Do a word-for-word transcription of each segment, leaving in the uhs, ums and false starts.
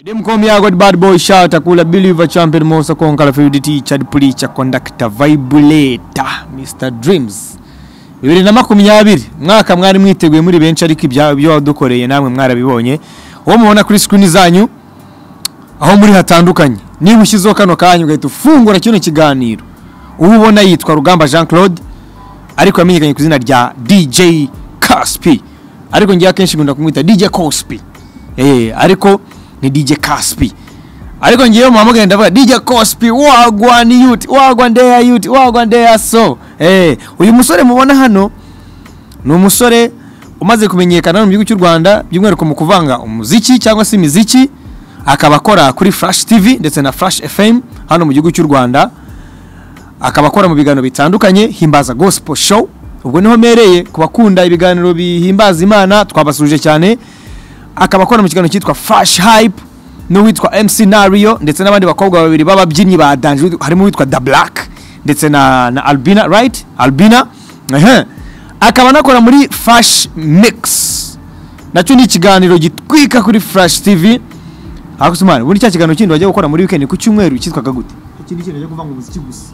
Dem call me I got bad boy shout akula believer champion Mosa Konkala field teacher preacher conductor vibrator Mister Dreams. bibiri na makumyabiri mwaka mwari mwiteguye muri benshi ariko ibya byo wadukoreye namwe mwarabibonye wo mubona kuri screen zanyu aho muri hatandukanye niba ushizo kano kanyu ugahita ufungura kino kiganiro ubona yitwa Rugamba Jean Claude ariko yamenyekanye ku izina rya D J Caspi ariko ngiye akenshi ngunda kumwita D J Cospi eh ariko ni D J Caspi ariko ngiye muhamagara ndavuga D J Cospi wagwa ni youth wagwa ndeya youth wagwa ndeya so eh uyu musore mubona hano ni umusore umaze kumenyekana mu gihugu cy'u Rwanda by'umwihariko mu kuvanga umuziki cyangwa se imiziki akaba akora kuri Flash T V ndetse na Flash F M hano mu gihugu cy'u Rwanda akaba akora mu biganiro bitandukanye himbaza gospel show ubwo niho mereye kubakunda ibiganiro bihimbaza Imana twabasuje cyane akaba akora mu kiganiro cyitwa Flash Hype no witwa M C Nario ndetse n'abandi bakobwa babiri bababyinnyi ba Danje harimo witwa The Black ndetse na na Albina right Albina ehe akaba nakora muri Flash Mix nacyo ni ikiganiro gitwika kuri Flash T V akusumana ubundi cya kiganiro kindi wajya gukora muri weekend ku cyumweru cyitwaga gute ikindi kintu cyo kuvanga umuziki gusa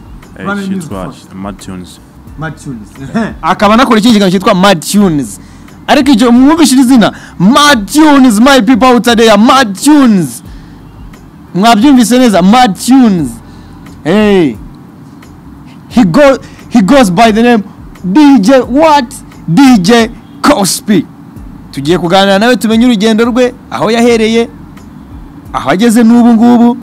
Mad Tunes Mad Tunes akaba nakora iki kiganiro cyitwa Mad Tunes ariko icyo mwumvishije izina Mad Tunes my people out there Mad Tunes mwabyumvise neza Mad Tunes hey he go he goes by the name D J what D J Cospi tugiye kuganira nawe tumenye urugendo rwe aho yahereye aho ageze n'ubu ngubu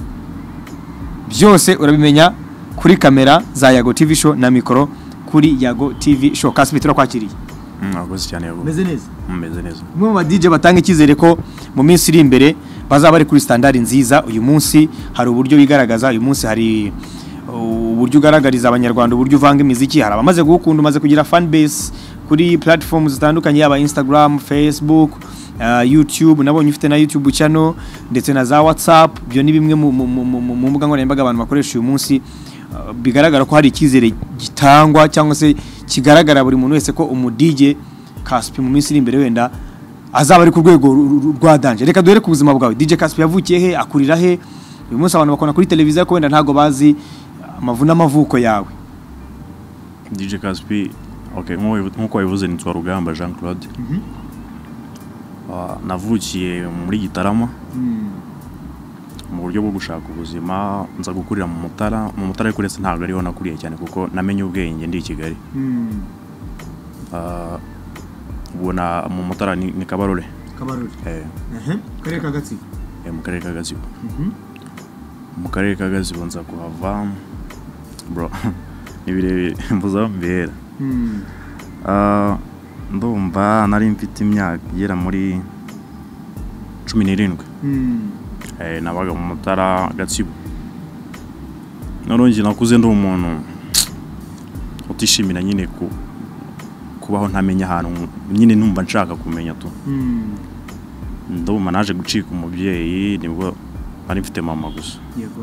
byose urabimenya kuri kamera za Yago T V show na mikoro kuri Yago T V show. Cospi turakwakiriye. Mwakoze cyane Yago. Meze neza. Meze neza. Mwe mu D J batanga ikizere ko mu minsi iri imbere bazaba bari kuri standard nziza. Uyu munsi hari uburyo bigaragaza, uyu munsi hari uburyo ugaragariza abanyarwanda uburyo uvanga imiziki, hari abamaze gukunda, umaze kugira fan base kuri platforms zitandukanye yaba Instagram, Facebook, Uh, YouTube nabonye ufite na YouTube channel ndetse na za WhatsApp byo ni bimwe mu mbuga nkoranyambaga abantu bakoresha uyu munsi uh, bigaragara ko hari ikizere gitangwa cyangwa se kigaragara buri muntu wese ko umu D J Caspi mu minsi iri imbere wenda azaba ari ku rwego rwa Danje. Reka duhere ku buzima bwawe. D J Caspi yavukiye he, akurira he? Uyu munsi abantu bakona kuri televiziyo ko wenda ntago bazi amavuna amavuko yawe. D J Caspi okay nkuko wabivuze nitwa Rugamba Jean Claude. Mhm. Mm Uh, navukiye muri Gitarama mm. mu buryo bwo gushaka ubuzima nza gukurira mu Mutara mu Mutara ariko rese ntago ariho nakuriye cyane kuko namenye ubwenge ndi i Kigali mm. uh, ubona mu Mutara ni, ni Kabarore Kabarore eh ehe karere ka Gatsibo eh mu karere ka Gatsibo mhm mu karere ka Gatsibo nza kuhava bro nibire mbuza mbera mm. uh, ndumva nari mfite imyaka yera muri cumi n'irindwi mm. eh nabaga mu Mutara Gatsibo naronje nakuze ndi umuntu utishimira nyine ku kubaho ntamenya ahantu nyine numva nshaka kumenya tu mm. ndumva naje gucika umubyeyi nibwo nari mfite mama gusa yego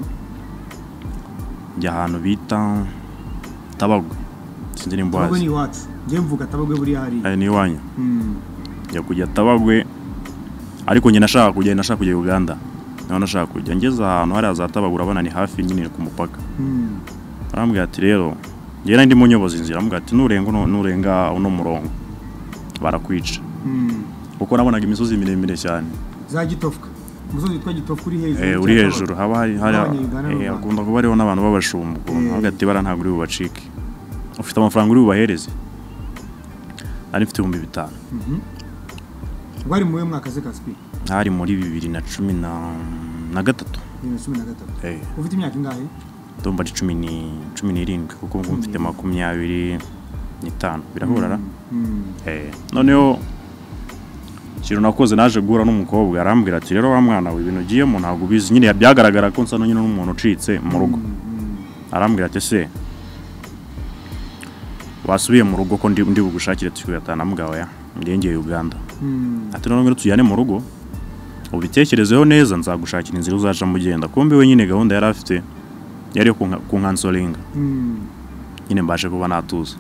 njya ahantu bita Tabagwe sinzi nimbazi Tabagwe ni wacu ngiye mvuga Tabagwe buri hari eh ni wanyu mm. ya kujya Tabagwe ariko nyine nashaka kujya nashaka kujya Uganda naho nashaka kujya ngeze ahantu hari za Tabagwe urabona ni hafi nyine ku mupaka mm. arambwira ati rero ngiye ndi mu nyobozi nzira arambwira ati nurenga nurenga uno murongo barakwica mm. uko nabonaga imisozi miremire cyane za Gitofka umusozi twa Gitofka uri hejuru eh uri hejuru haba hari hari eh akunda kuba ariho n'abantu babashumbu hagati bara ntabwo uri bubacike ufite amafaranga uri bubahereze ari mfite ibihumbi bitanu mhm bari mu mwaka ze Caspi hari muri bibiri na cumi na gatatu bibiri na cumi na gatatu eh ufite imyaka ingahe ndumva ari cumi n'irindwi kuko mfite makumyabiri n'itanu birahurara eh noneho kiro nakoze naje guhura n'umukobwa arambwira ati rero wa mwana we ibintu giyemo ntago bizi nyine byagaragara ko nsa nyine n'umuntu ucitse mu rugo arambwira ati se wasubiye mu rugo ko ndi ndi bugushakire tugatana mugabo ya ndengeye Uganda ati none tujyane mu rugo ubitekerezeho neza nzagushakira inzira uzaja mugenda kumbe we nyine gahunda yari afite yari ku nkansolinga nyine mbashe kuba natuza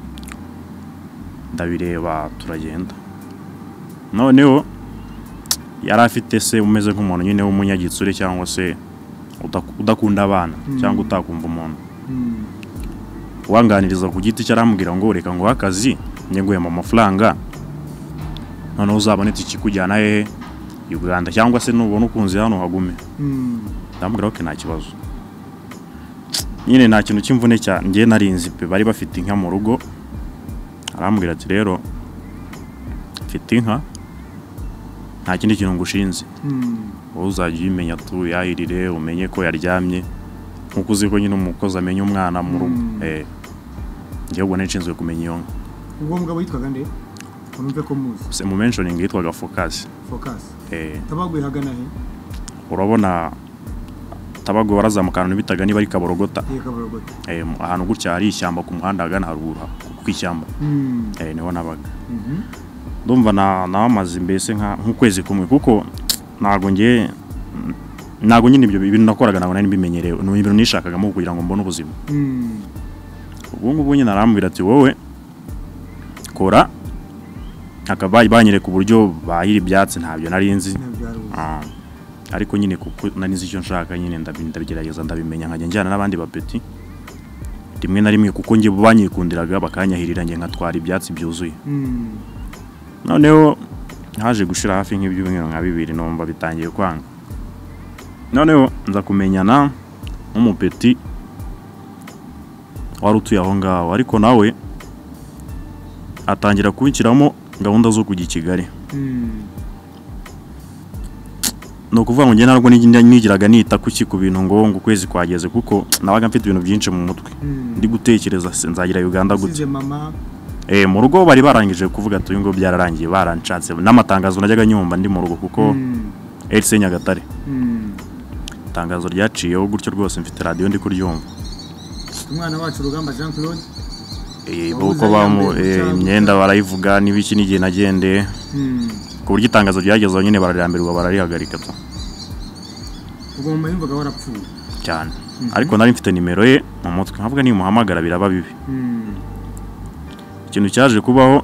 ndabireba turagenda noneho yari afite se umeze nk'umuntu nyine w'umunyagitsure cyangwa se udakunda abana cyangwa utakumva umuntu wanganiriza ku giti cyaramubwira ngo reka ngo akazi nyeguye mu mafaranga none uzabonetse ikikujyana he Uganda cyangwa se nubona ukunze hano hagume ndamubwira ko nta kibazo nyine nta kintu cy'imvune cya ngiye narinzi pe bari bafite inka mu rugo arambwira ati rero mfite inka nta kindi kintu ngushinze wowe uzajya uyimenya tu yahirire umenye ko yaryamye nkuko uzi ko nyine umukozi amenya umwana mu rugo eh ngiye ubwo nshinzwe kumenya iyo nka ubwo mugabo yitwaga nde urumve ko muzi se mu mentioning yitwaga Focus Focus eh Tabagwe hagana he urabona Tabagwe barazamukana n'ibitaga niba ari Kaborogota eh Kaborogota eh ahantu gutya hari ishyamba ku muhanda hagana haruguru ku ishyamba eh niho nabaga ndumva na namaze mbese nka nk'ukwezi kumwe kuko nago ngiye nago nyine ibyo bintu nakoraga nago nari bimenyerewe no ibintu nishakagamo kugira ngo mbone ubuzima ubwo ngubwo nyine narambwira ati wowe kora akabaye banyere ku buryo bahira ibyatsi ntabyo nari nzi ah ariko nyine kuko nari nzi icyo nshaka nyine ndabigerageza ndabimenya nkajya njyana n'abandi bapeti rimwe na rimwe kuko ngiye banyikundiraga bakanyahirira nge nkatwara ibyatsi byuzuye noneho haje gushira hafi nk'ibyumweru nka bibiri nomba bitangiye kwanga noneho nza kumenyana n'umupeti wari utuye aho ngaho ariko nawe atangira kubikiramo gahunda zo kujya i Kigali no kuvuga ngo nge narwo nigiraga nita kuki ku bintu ngo ngo kwezi kwageze kuko nabaga mfite ibintu byinshi mu mutwe ndi gutekereza nzagira Uganda gute eh mu rugo bari barangije kuvuga ati ngo byararangiye barancatse n'amatangazo najyaga nyumva ndi mu rugo kuko R C Nyagatare tangazo ryaciyeho gutyo rwose mfite radio ndi kuryumva umwana wacu Rugamba Jean Claude eh boko bamu imyenda barayivuga n'ibiki n'igihe nagendeye ku buryo itangazo ryagezeho nyine bararambirwa bararihagarika to ubwo mu yumvaga warapfuye cyane ariko nari mfite nimero ye mu mutwe nkavuga ni muhamagara biraba bibi ikintu cyaje kubaho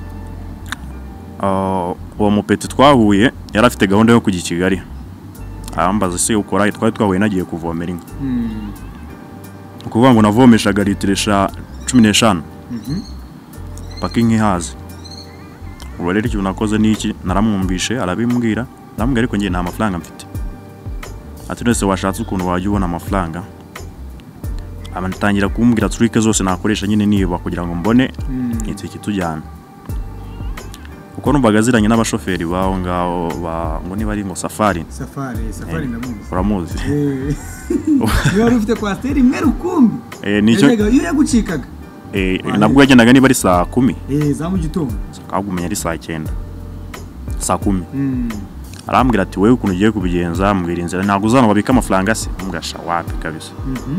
uh, uwo mupeti twahuye yari afite gahunda yo kujya i Kigali arambaza se ukora twari twahuye nagiye kuvomera inka ukuvuga ngo navomeshaga litiro cumi n'eshanu paka inka ihaze ubu rero ikintu nakoze n'iki naramwumvishe arabimbwira ndamubwira ariko ngiye nta mafaranga mfite ati nese washatse ukuntu wajya ubona amafaranga amantangira kumbwira trike zose nakoresha nyine niba kugira ngo mbone iki kitujyana uko numvaga ziranye n'abashoferi baho ngaho ba ngo niba ari ngo Safari Safari Safari ndamuzi uramuzi eh yo rufite kwasteri imwe rukumbi eh nicyo iyo yagucikaga eh nabwo yagendaga niba ari saa kumi eh za mu gitondo akagumenya ari saa cyenda saa kumi arambwira ati wewe ukuntu ugiye kubigenza mbwira inzira ntago uzana babika amafaranga se mbwasha wapi kabisa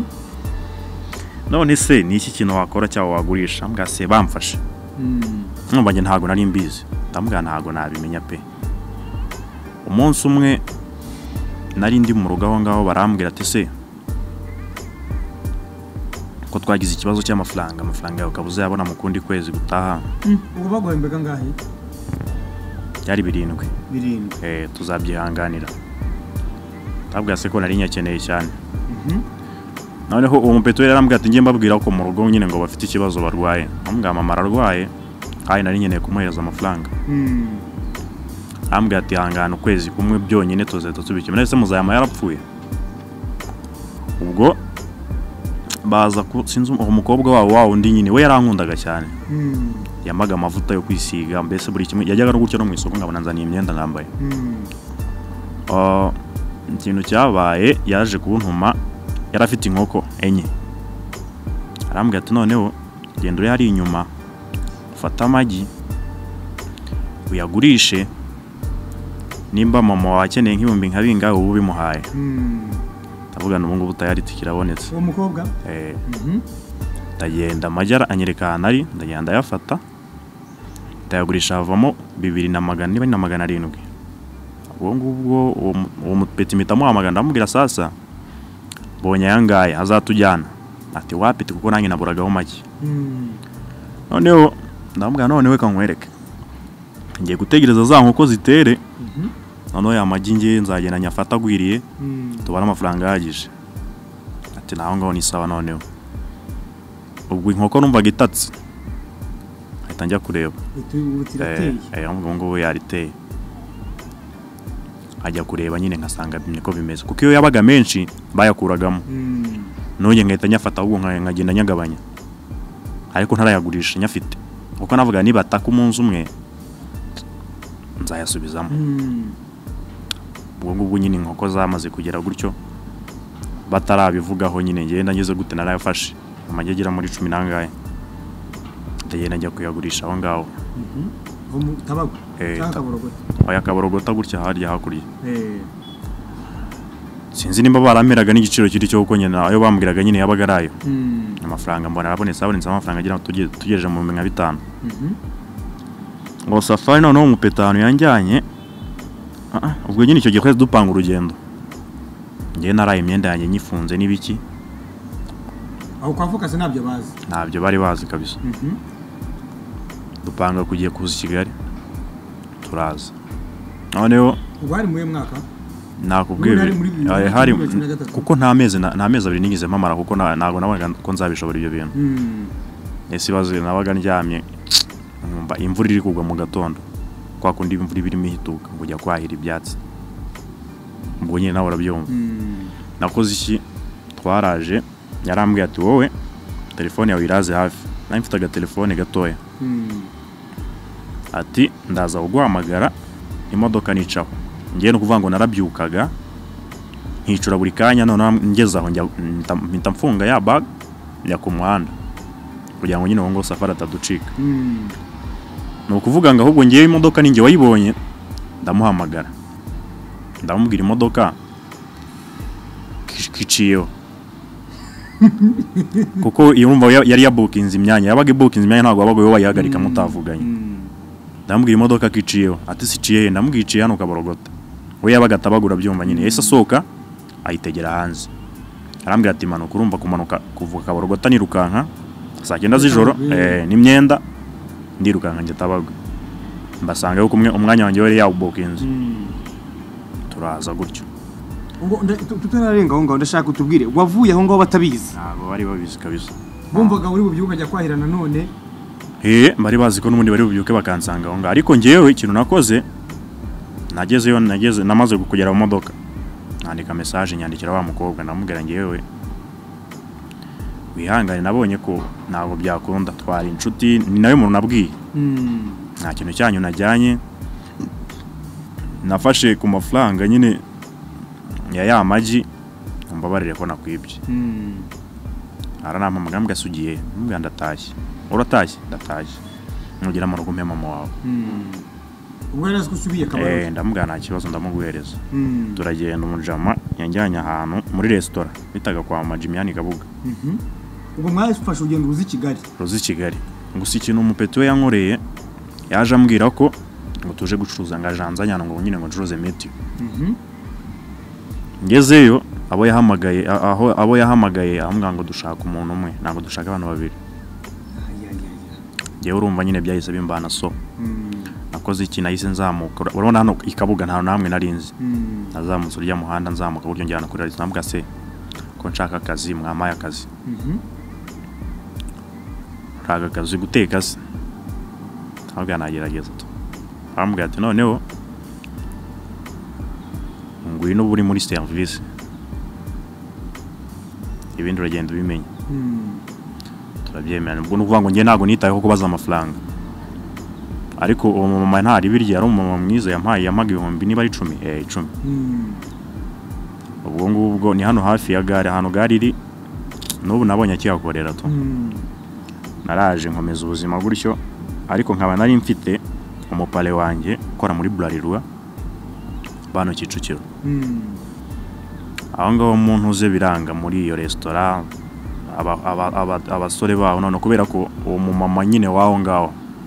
none se ni iki kintu wakora cyangwa wagurisha mbwase bamfashe numva nge ntago nari mbizi ndambwira ntago nabimenya pe umunsi umwe nari ndi mu rugo aho ngaho barambwira ati se ko twagize ikibazo cy'amafaranga amafaranga yawe kabuze yabona mu kundi kwezi gutaha ubu baguhembega ngahe yari birindwi birindwi eh tuzabyihanganira tabwa se ko nari nyakeneye cyane noneho uwo mupeti yarambwira ati ngiye mbabwira ko mu rugo nyine ngo bafite ikibazo barwaye ambwira mama ararwaye kandi nari nkeneye kumuhereza amafaranga ambwira ati hangana ukwezi kumwe byonyine tuzahita tubikemura ese muzayama yarapfuye ubwo baza ku sinzi umukobwa wabo wawo undi nyine we yarankundaga cyane yamaga amavuta yo kwisiga mbese buri kimwe yajyaga no gutyo no mu isoko ngabona nzaniye imyenda nambaye uh, ikintu cyabaye yaje kuntuma yarafite inkoko enye arambwira ati noneho genda uri hari inyuma ufata amagi uyagurishe nimba mama wakeneye nk'ibihumbi nka bingahe ubu bimuhaye ndavuga n'ubu ngubu tayari tikirabonetse uwo mukobwa eh ndagenda amajyara anyereka ahantu ari ndagenda yafata ndayagurisha havamo bibiri na magana niba ni na magana arindwi ubwo ngubwo uwo mupeti mitamo amagana ndamubwira sasa bonye yangaye azatujyana ati wapiti kuko nange naburagaho make noneho ndamubwira none we kankwereke ngiye gutegereza za nkoko zitere noneho ya magi ngiye nzagenda nyafata agwiriye tubara amafaranga yahagije ati naho ngaho ni sawa noneho ubwo inkoko numvaga itatse ahita njya kureba eh ngo ngo yariteye ajya kureba nyine nkasanga niko bimeze kuko iyo yabaga menshi bayakuragamo none ngahita nyafata ahubwo nkagenda nyagabanya ariko ntarayagurisha nyafite kuko navuga niba ataka umunsi umwe nzayasubizamo ubwo ngubwo nyine inkoko zamaze kugera gutyo batarabivugaho nyine ngenda ngeze gute narayafashe amagi agera muri cumi nangahe ndagenda njya kuyagurisha aho ngaho mu tabago cyangwa kaborogota oya kaborogota gutya harya hakurya sinzi nimba barameraga n'igiciro kiri cyo uko nyine ayo bambwiraga nyine yabaga arayo amafaranga mbona arabonetse abonetse amafaranga agira tugejeje mu bihumbi bitanu ngo safari noneho umupetano yanjyanye ubwo nyine icyo gihe twese dupanga urugendo ngiye naraye imyenda yanjye nyifunze n'ibiki aho kwa focus nabyo bazi nabyo bari bazi kabisa dupanga kugiye kuza Kigali turaza noneho ubari muye mwaka nakubwiye hari kuko nta mezi nta mezi abiri nigize mpamara kuko nago nabaga ko nzabishobora ibyo bintu ese bazo nabaga ndyamye numva imvura iri kugwa mu gatondo kwa kundi imvura ibirimo ihituka ngo jya kwahira ibyatsi ubwo nyine nawe urabyumva nakoze iki twaraje yarambwiye ati wowe telefone yawe iraze hafi nari mfite aga telefone gatoya ati ndaza kuguhamagara imodoka nicaho ngiye no kuvuga ngo narabyukaga nkicura buri kanya none ngeze aho mpita mfunga ya bag ya ku muhanda kugira ngo nyine ngo safari ataducika no kuvuga ngo ahubwo ngiye imodoka ninge wayibonye ndamuhamagara ndamubwira imodoka kiciyeho kuko yumva yari ya bookinze imyanya yabaga bookinze imyanya ntago wabaga yo wayihagarika mutavuganye ndamubwira imodoka kiciyeho ati siciye ndamubwiciye hano kaborogota we yabaga tabagura byumva nyine yese asoka ayitegera hanze arambwira ati manuka urumva kumanuka kuvuka kaborogota nirukanka saa cyenda z'ijoro eh n'imyenda ndirukanka nje tabagwa mbasanga yuko umwe umwanya wanjye wari yawubokinze turaza gutyo ngo tutararenga aho ngaho ndashaka utubwire wavuye aho ngaho batabizi ntabwo bari babizi kabisa bumvaga uri bubyuka ajya kwahirana none eh bari bazi ko n'ubundi bari bubyuke bakansanga aho ngaho ariko ngewe ikintu nakoze nagezeyo nageze namaze kugera mu modoka nandika message nyandikira wa mukobwa ndamubwira ngewe wihangane nabonye ko ntabwo byakunda twari inshuti ni nayo muntu nabwiye nta kintu cyanyu najyanye nafashe ku mafaranga nyine ya ya magi mbabarire ko nakwibye aranama magambwa sugiye mbwa ndatashye uratashye ndatashye nugira mu rugo mama wawe ubwo rero kusubiye kabaro eh ndamubwa nta kibazo ndamuguhereza turagenda umujama yanjyanye ahantu muri restaurant bitaga kwa Majimiani Kabuga ubwo mwafashe ugenda uzi Kigali uzi Kigali gusa ikintu umupeto we yankoreye yaje ambwira ko ngo tuje gucuruza ngajanzanya ngo nyine ngo ncuruze meti ngezeyo abo yahamagaye aho abo yahamagaye amwanga ngo dushaka umuntu umwe ntabwo dushaka abantu babiri je urumva nyine byahise bimbana so nakoze iki nahise nzamuka urabona hano ikabuga nta namwe narinzi nazamutse urya muhanda nzamuka buryo njyana kuri restaurant nambwa se ko nshaka akazi mwamaye akazi raga akazi guteka se ntabwo nagerageza to ambwira ati noneho ngwino buri muri service ibindi uragenda ubimenya turabyemera ubwo nuvuga ngo ngiye ntago nitayeho kubaza amafaranga ariko uwo mama ntari birya ari umama mwiza yampaye yamaga ibihumbi niba ari icumi eh icumi ubwo ngubwo ni hano hafi ya gare hano gare iri n'ubu nabonye akiyakorera to naraje nkomeza ubuzima gutyo ariko nkaba nari mfite umupale wanjye ukora muri Bralirwa bano Kicukiro aho ngaho umuntu uze biranga muri iyo restaurant abasore baho none kubera ko uwo mumama nyine waho ngaho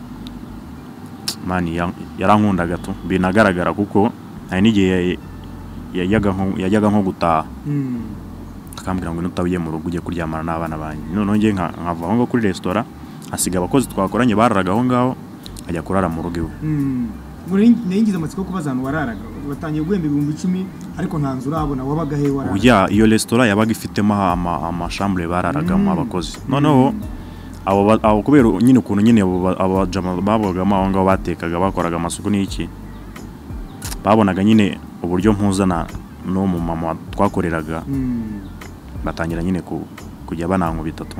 mani yarankundaga to binagaragara kuko hari n'igihe yayaga nko yayaga nko gutaha akambwira ngo nutabiye mu rugo ujye kuryamana n'abana banjye none ngiye nkava aho ngaho kuri restaurant asiga abakozi twakoranye bararaga aho ngaho ajya kurara mu rugo iwe muri nayingize amatsiko kubaza ahantu wararaga batangiye guhemba ibihumbi icumi ariko nta nzu urabona wabaga he wararaga oya iyo restaurant yabaga ifitemo ama amashambure bararagamo abakozi noneho abo abo kubera nyine ukuntu nyine abo jama babagamo aho ngaho batekaga bakoraga amasuku n'iki babonaga nyine uburyo mpuzana no mu mama twakoreraga batangira nyine ku kujya bananku bitatu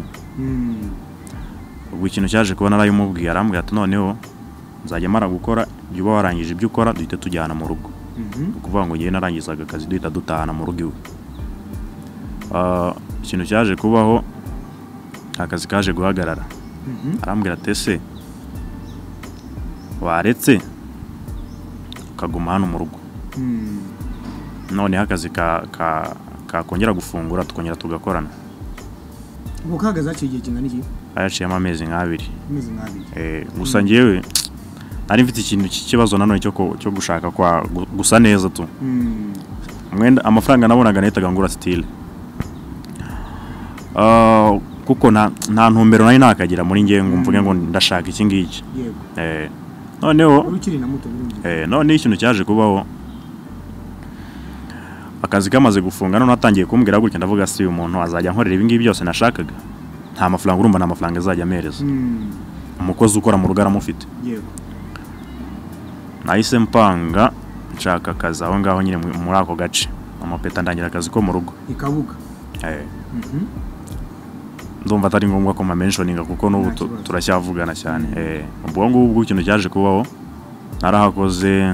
ubwo ikintu cyaje kubona nayo mubwiye arambwira ati noneho nzajya mara gukora ibyo warangije ibyo ukora duhita tujyana mu rugo ukuvuga ngo ngiye narangizaga akazi duhita dutahana mu rugo iwe ah ikintu cyaje kubaho akazi kaje guhagarara arambwira ati ese waretse ukaguma hano mu rugo none akazi ka ka kakongera gufungura tukongera tugakorana ubwo kagaza cyigiye kingana iki ayaciyemo amezi nk'abiri amezi nk'abiri eh gusa ngewe ari mfite ikintu cy'ikibazo nanone cyo cyo gushaka kwa gusa neza tu mwenda amafaranga nabonaga nahitaga ngura style ah kuko na nta ntumbero nari nakagira muri ngiye ngo mvuge ngo ndashaka iki ngiki eh noneho urukiri na muto eh none ikintu cyaje kubaho akazi kamaze gufunga none atangiye kumbwira gutya ndavuga si uyu muntu azajya nkorera ibi ngibi byose nashakaga nta mafaranga urumva na mafaranga azajya amereza umukozi ukora mu rugara mufite yego nahise mpanga nshaka akazi aho ngaho nyine muri ako gace amapeta ndangira akazi ko mu rugo ikabuga eh ndumva atari ngombwa ko ma mentioninga kuko n'ubu turacyavugana cyane eh ubwo ngubwo ikintu cyaje kubaho narahakoze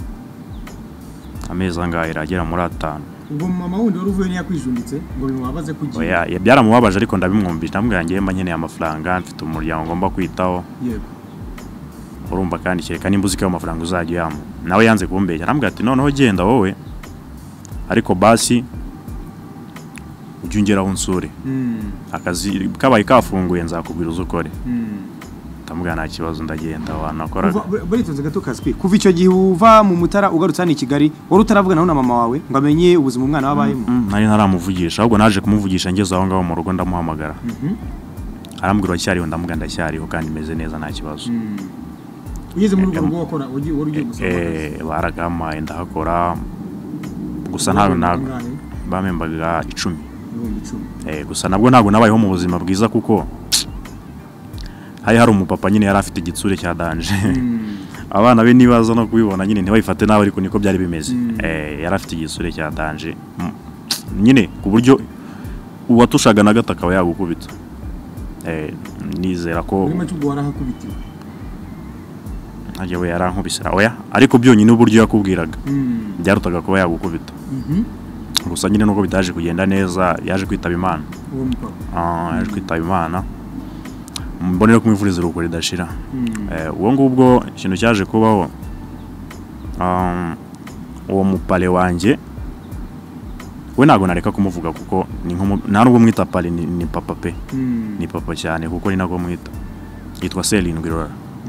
amezi angahe iragera muri atanu ubwo mama wundi wari uvuye ntiyakwijunditse ngo bimubabaze kugira oya yabyaramubabaje ariko ndabimwumvira ndambwira ngiye mba nkeneye amafaranga mfite umuryango ngomba kwitaho yego urumva kandi cyeka nimba uzika amafaranga uzajya yamu nawe yanze kumbeshya arambwira ati noneho genda wowe ariko basi ujungeraho unsure akazi kabaye kafunguye nzakubwira uzukore ndamubwira nta kibazo ndagenda wanakora buritonze gato Kaspi kuva icyo gihe uva mu Mutara ugarutse hano i Kigali wari utaravuga naho na mama wawe ngo amenye ubuzima umwana wabayemo nari ntaramuvugisha ahubwo naje kumuvugisha ngeze aho ngaho mu rugo ndamuhamagara arambwira cyariho ndamubwira ndacyariho kandi meze neza nta kibazo ugeze muri rugo wakora wari ugiye gusaba eh baragama ndahakora gusa ntabwo ntabwo bamembaga icumi eh gusa nabwo ntabwo nabayeho mu buzima bwiza kuko hari hari umupapa nyine yari afite igitsure cya danje abana be nibaza no kubibona nyine ntibayifate nawe ariko niko byari bimeze eh yari afite igitsure cya danje nyine ku buryo uwatushaga na gata akaba yagukubita eh nizera ko muri macyo warahakubitiwe aje we yarankubisira oya ariko byonyine uburyo yakubwiraga byarutaga kuba yagukubita gusa nyine nuko bitaje kugenda neza yaje kwitaba Imana uwo mupapa ah yaje kwitaba Imana mbonera kumwivuriza urugo ridashira eh uwo ngubwo ikintu cyaje kubaho um uwo mupale wanje we nago nareka kumuvuga kuko ni nko nta nubwo mwita pale ni, ni papa pe ni papa cyane kuko ni nago mwita yitwa Celine Ngirora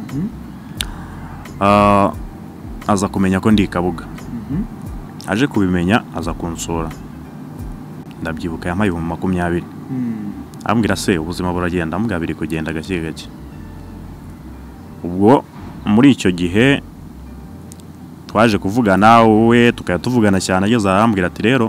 ah aza kumenya ko ndi Kabuga aje kubimenya aza kunsura ndabyibuka yamaye mu makumyabiri ambwira se ubuzima buragenda ambwira biri kugenda gake gake ubwo muri icyo gihe twaje kuvugana wowe tukaya tuvugana cyane ageze arambwira ati rero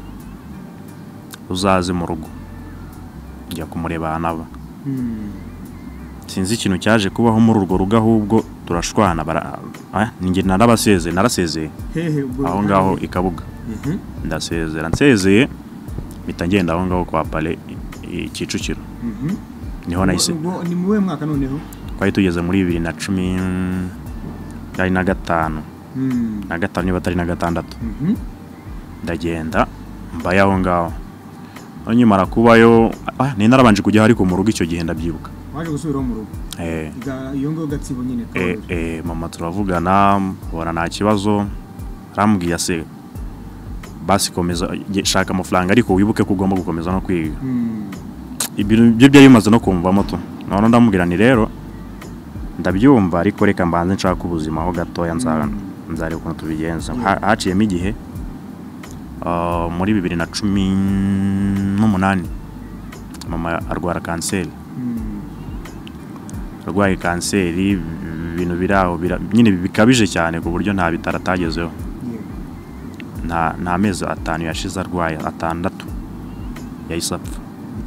uzaze mu rugo njya kumureba anaba sinzi ikintu cyaje kubaho muri urwo rugo ahubwo turashwana bara ah ninge narabaseze narasezeye aho ngaho ikabuga ndasezera nsezeye bitangenda aho ngaho kwa pale Kicukiro niho nahise ni muwe mwaka noneho kwari tugeze muri bibiri na cumi na gatanu na gatanu niba atari na gatandatu ndagenda mbaye aho ngaho nyimara kubayo ni narabanje kujya ariko mu rugo icyo gihe ndabyibuka waje gusubira mu rugo eh iyo ngo gatsibo nyine eh eh mama turavugana bora nta kibazo arambwiye se basi komeza shaka amafaranga ariko wibuke ko ugomba gukomeza no kwiga ibintu byo byari bimaze no kumvamo to none ndamubwira ni rero ndabyumva ariko reka mbanze nshaka ubuzima ho gatoya nzara nzare ukuntu tubigenza haciyemo igihe muri bibiri na cumi n'umunani mama arwara kanseri arwaye kanseri ibintu biraho nyine bikabije cyane ku buryo nta bitaratagezeho nta nta mezi atanu yashize arwaye atandatu yahise apfa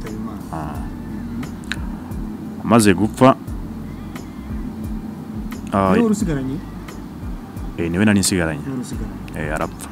amaze gupfa niwe urusigaranye eh niwe nani nsigaranye eh arapfa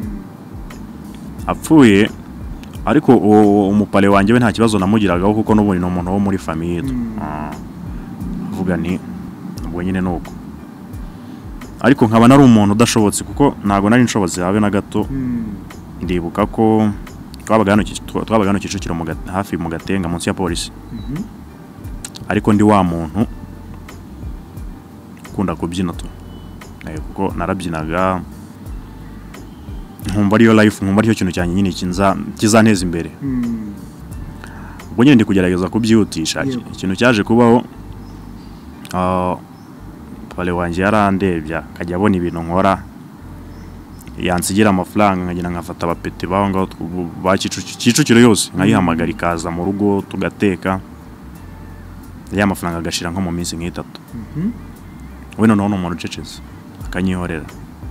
apfuye ariko umupale wanje we nta kibazo namugiragaho kuko n'ubundi no umuntu wo muri famille avuga ni ubwo nyine nuko ariko nkaba nari umuntu udashobotse kuko nago nari nshobotse habe na gato ndibuka ko twabaga hano twabaga hano Kicukiro mu hafi mu Gatenga munsi ya polisi ariko ndi wa muntu kunda kubyina to kuko narabyinaga nkumva ariyo life nkumva ariyo kintu cyanye nyine kinza kizaneza imbere ubwo nyine ndi kugerageza kubyihutisha ikintu cyaje kubaho ah pale wanje yarandebya kajya abona ibintu nkora yansigira amafaranga nkagenda nkafata abapeti baho ngaho ba Kicukiro yose nkayihamagara ikaza mu rugo tugateka ya mafaranga agashira nko mu minsi nk'itatu we noneho n'umuntu ucecetse akanyihorera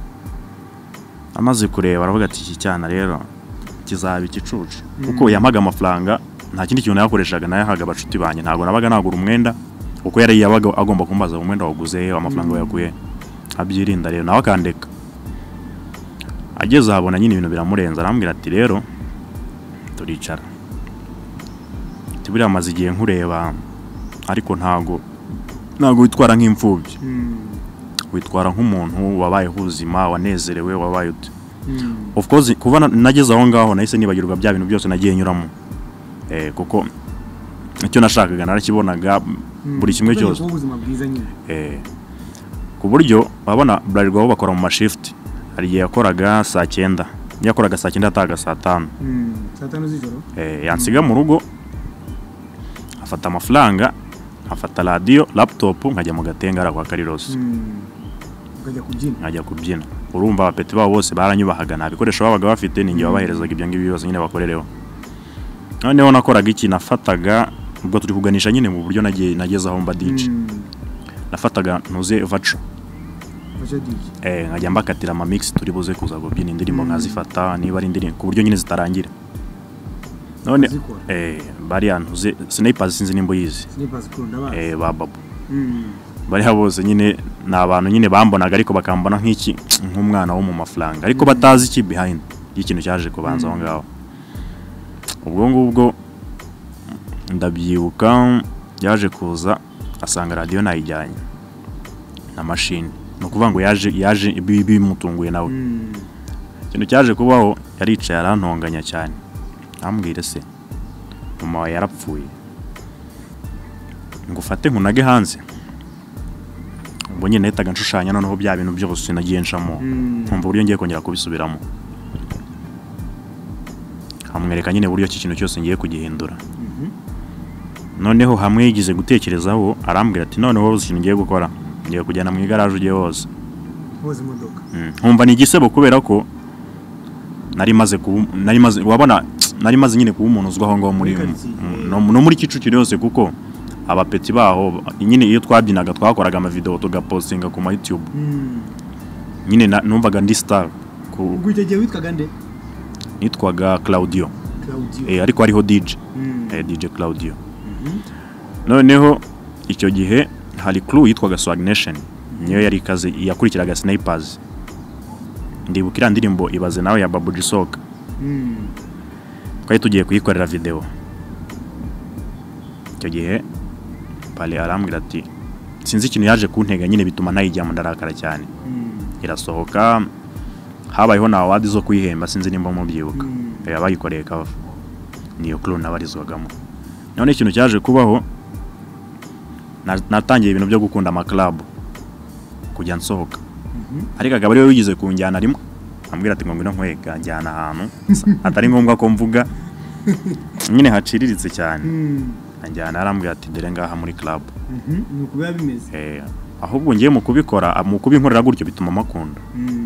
amaze kureba aravuga ati iki cyana rero kizaba ikicucu kuko yamaga amafaranga nta kindi kintu yakoreshaga nayahaga abacuti banye ntago nabaga nagura umwenda uko yari yabaga agomba kumbaza umwenda waguze amafaranga yakuye abyirinda rero nawe akandeka ageze ahabona nyine ibintu biramurenza arambwira ati rero turicara tiburi amaze igihe nkureba ariko ntago ntago witwara nk'imfubyi witwara nk'umuntu wabaye huzima wanezerewe wabaye ute of course kuva nageze aho ngaho nahise nibagirwa bya bintu byose nagiye nyuramo eh kuko icyo nashakaga narakibonaga buri kimwe cyose eh ku buryo babona Bralirwa bakora mu mashift hari igihe yakoraga saa cyenda yakoraga saa cyenda ataga saa tanu saa tanu z'ijoro eh yansiga mu rugo afata amafaranga afata radio laptop nkajya mu Gatenga ara kwa Kariros ukajya kubyina nkajya kubyina urumva abapeti babo bose baranyubahaga nta bikoresho babaga bafite ninjye wabaherezaga ibyo ngibi byose nyine bakorereho noneho nakoraga iki nafataga ubwo turi kuganisha nyine mu buryo nagiye nageze aho mba D J nafataga ntuze vacho eh nkajya mbakatira ama mix turi buze kuza kubyina indirimbo nkazifata niba ari indirimbo ku buryo nyine zitarangira none eh bari yantuze Snipers sinzi nimbo yizi Snipers kunda ba eh bababu bari habose nyine nabantu nyine bambonaga ariko bakambona nk'iki nk'umwana wo mu mafaranga ariko batazi iki behind y'ikintu cyaje kubanza aho ngaho ubwo ngubwo ndabyibuka yaje kuza asanga radio nayijyanye na machine no kuvuga ngo yaje yaje bimutunguye nawe ikintu cyaje kubaho yaricaye arantonganya cyane ambwire se mama yarapfuye ngufate nkunage hanze ubwo nyine nahitaga nshushanya noneho bya bintu byose nagiye nshamo nkumva buryo ngiye kongera kubisubiramo amwereka nyine buryo cy'ikintu cyose ngiye kugihindura noneho hamwe yigize gutekerezaho arambwira ati noneho ikintu ngiye gukora ngiye kujyana mu igaraje ugiye hose hose imodoka nkumva ni igisebo kubera ko nari maze nari maze wabona nari maze nyine kuba umuntu uzwaho ngo muri no muri Kicukiro yose kuko abapeti baho nyine iyo twabyinaga twakoraga ama video tugapostinga ku YouTube nyine numvaga ndi star ku gujye witwaga nde nitwaga Claudio Claudio eh ariko ariho D J eh D J Claudio noneho icyo gihe hari crew yitwaga Swag Nation niyo yari kaze yakurikiraga Snipers ndibukira ndirimbo ibaze nawe ya Babu Gisoka twari tugiye kuyikorera video icyo gihe pale arambwira ati sinzi ikintu yaje kuntega nyine bituma nayijya mu ndarakara cyane irasohoka habayeho na award zo kuyihemba sinzi nimba mu byibuka yabayikoreye kava niyo crew nabarizwagamo none ikintu cyaje kubaho natangiye ibintu byo gukunda ama club kujya nsohoka ariko akaba ariwe wigize kunjyana rimwe ambwira ati ngo ngwino nkwega njyana ahantu atari ngombwa ko mvuga nyine haciriritse cyane anjyana arambwira ati dere ngaha muri club nuko biba bimeze eh ahubwo ngiye mu kubikora mu kubinkorera gutyo bituma makunda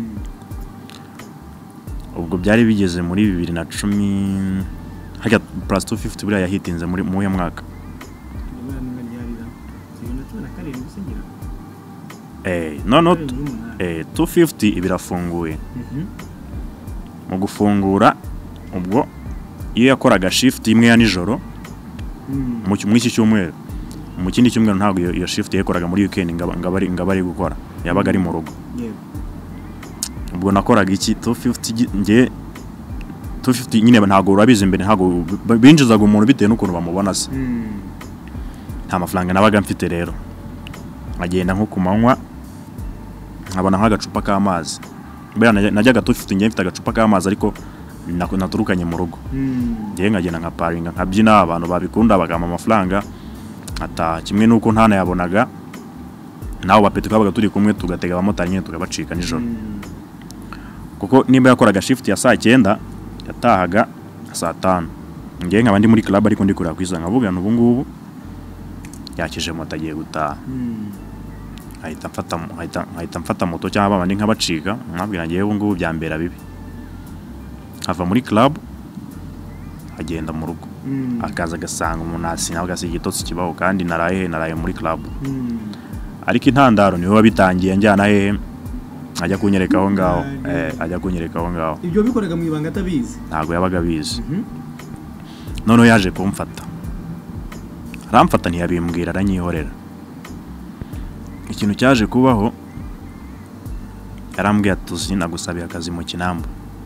ubwo byari bigeze muri bibiri na cumi hajya plus two fifty buriya yahitinze muri mu ya mwaka eh no no eh two fifty ibirafunguye mu gufungura ubwo iyo yakoraga shift imwe ya nijoro mu cyumwiki cyumweru mu kindi cyumweru ntago iyo shift yakoraga muri weekend ngabari ngabari gukora yabaga ari mu rugo ubwo nakoraga iki two fifty nge two fifty nyine ntago urabizi imbere ntago binjizaga umuntu bitewe n'ukuntu bamubona se nta mafaranga nabaga mfite rero agenda nko kumanywa nkabona nk'agacupa k'amazi bera najyaga two fifty nge mfite agacupa k'amazi ariko naturukanye mu rugo ngiye nkagenda nka paringa nkabyina abantu babikunda bagama amafaranga ata kimwe nuko ntana yabonaga naho bapete kabaga turi kumwe tugatega abamotari nyine tugabacika nijoro kuko nimba yakoraga shift ya saa cyenda yatahaga saa tanu ngiye nkaba ndi muri club ariko ndi kurira kwiza nkavuga n'ubu ngubu yakije moto agiye gutaha ahita mfata ahita ahita mfata moto cyangwa abandi nkabacika mwabwira ngiye ubu ngubu byambera bibi ava muri club agenda mu rugo akaza gasanga umunasi nawe gasiga igitotsi kibaho kandi naraye naraye muri club ariko intandaro niwe wabitangiye njyana he ajya kunyereka aho ngaho eh ajya kunyereka aho ngaho ibyo bikorega mu ibanga atabizi ntago yabaga bizi none yaje kumfata aramfata ntiyabimbwira aranyihorera ikintu cyaje kubaho yarambwiye atuzi nagusabiye akazi mu Kinamba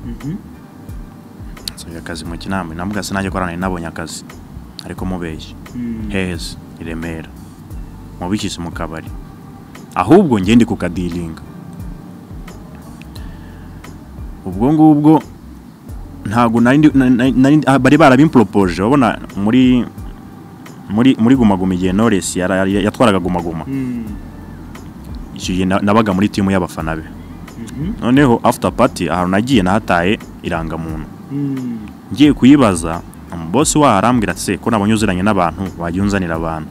so yakazi mu Kinamba namuga sinaje korana nabonye akazi ariko mubeshye heza iremera mubikise mu kabari ahubwo nge ndi kukadilinga ubwo ngubwo ntago nari bari barabimpropose babona muri muri muri gumaguma igihe Knowless yatwaraga gumaguma iki nabaga muri team y'abafana be noneho after party aho nagiye nahataye iranga muntu ngiye kuyibaza boss wa arambwira se ko nabonyuziranye n'abantu wajyunzanira abantu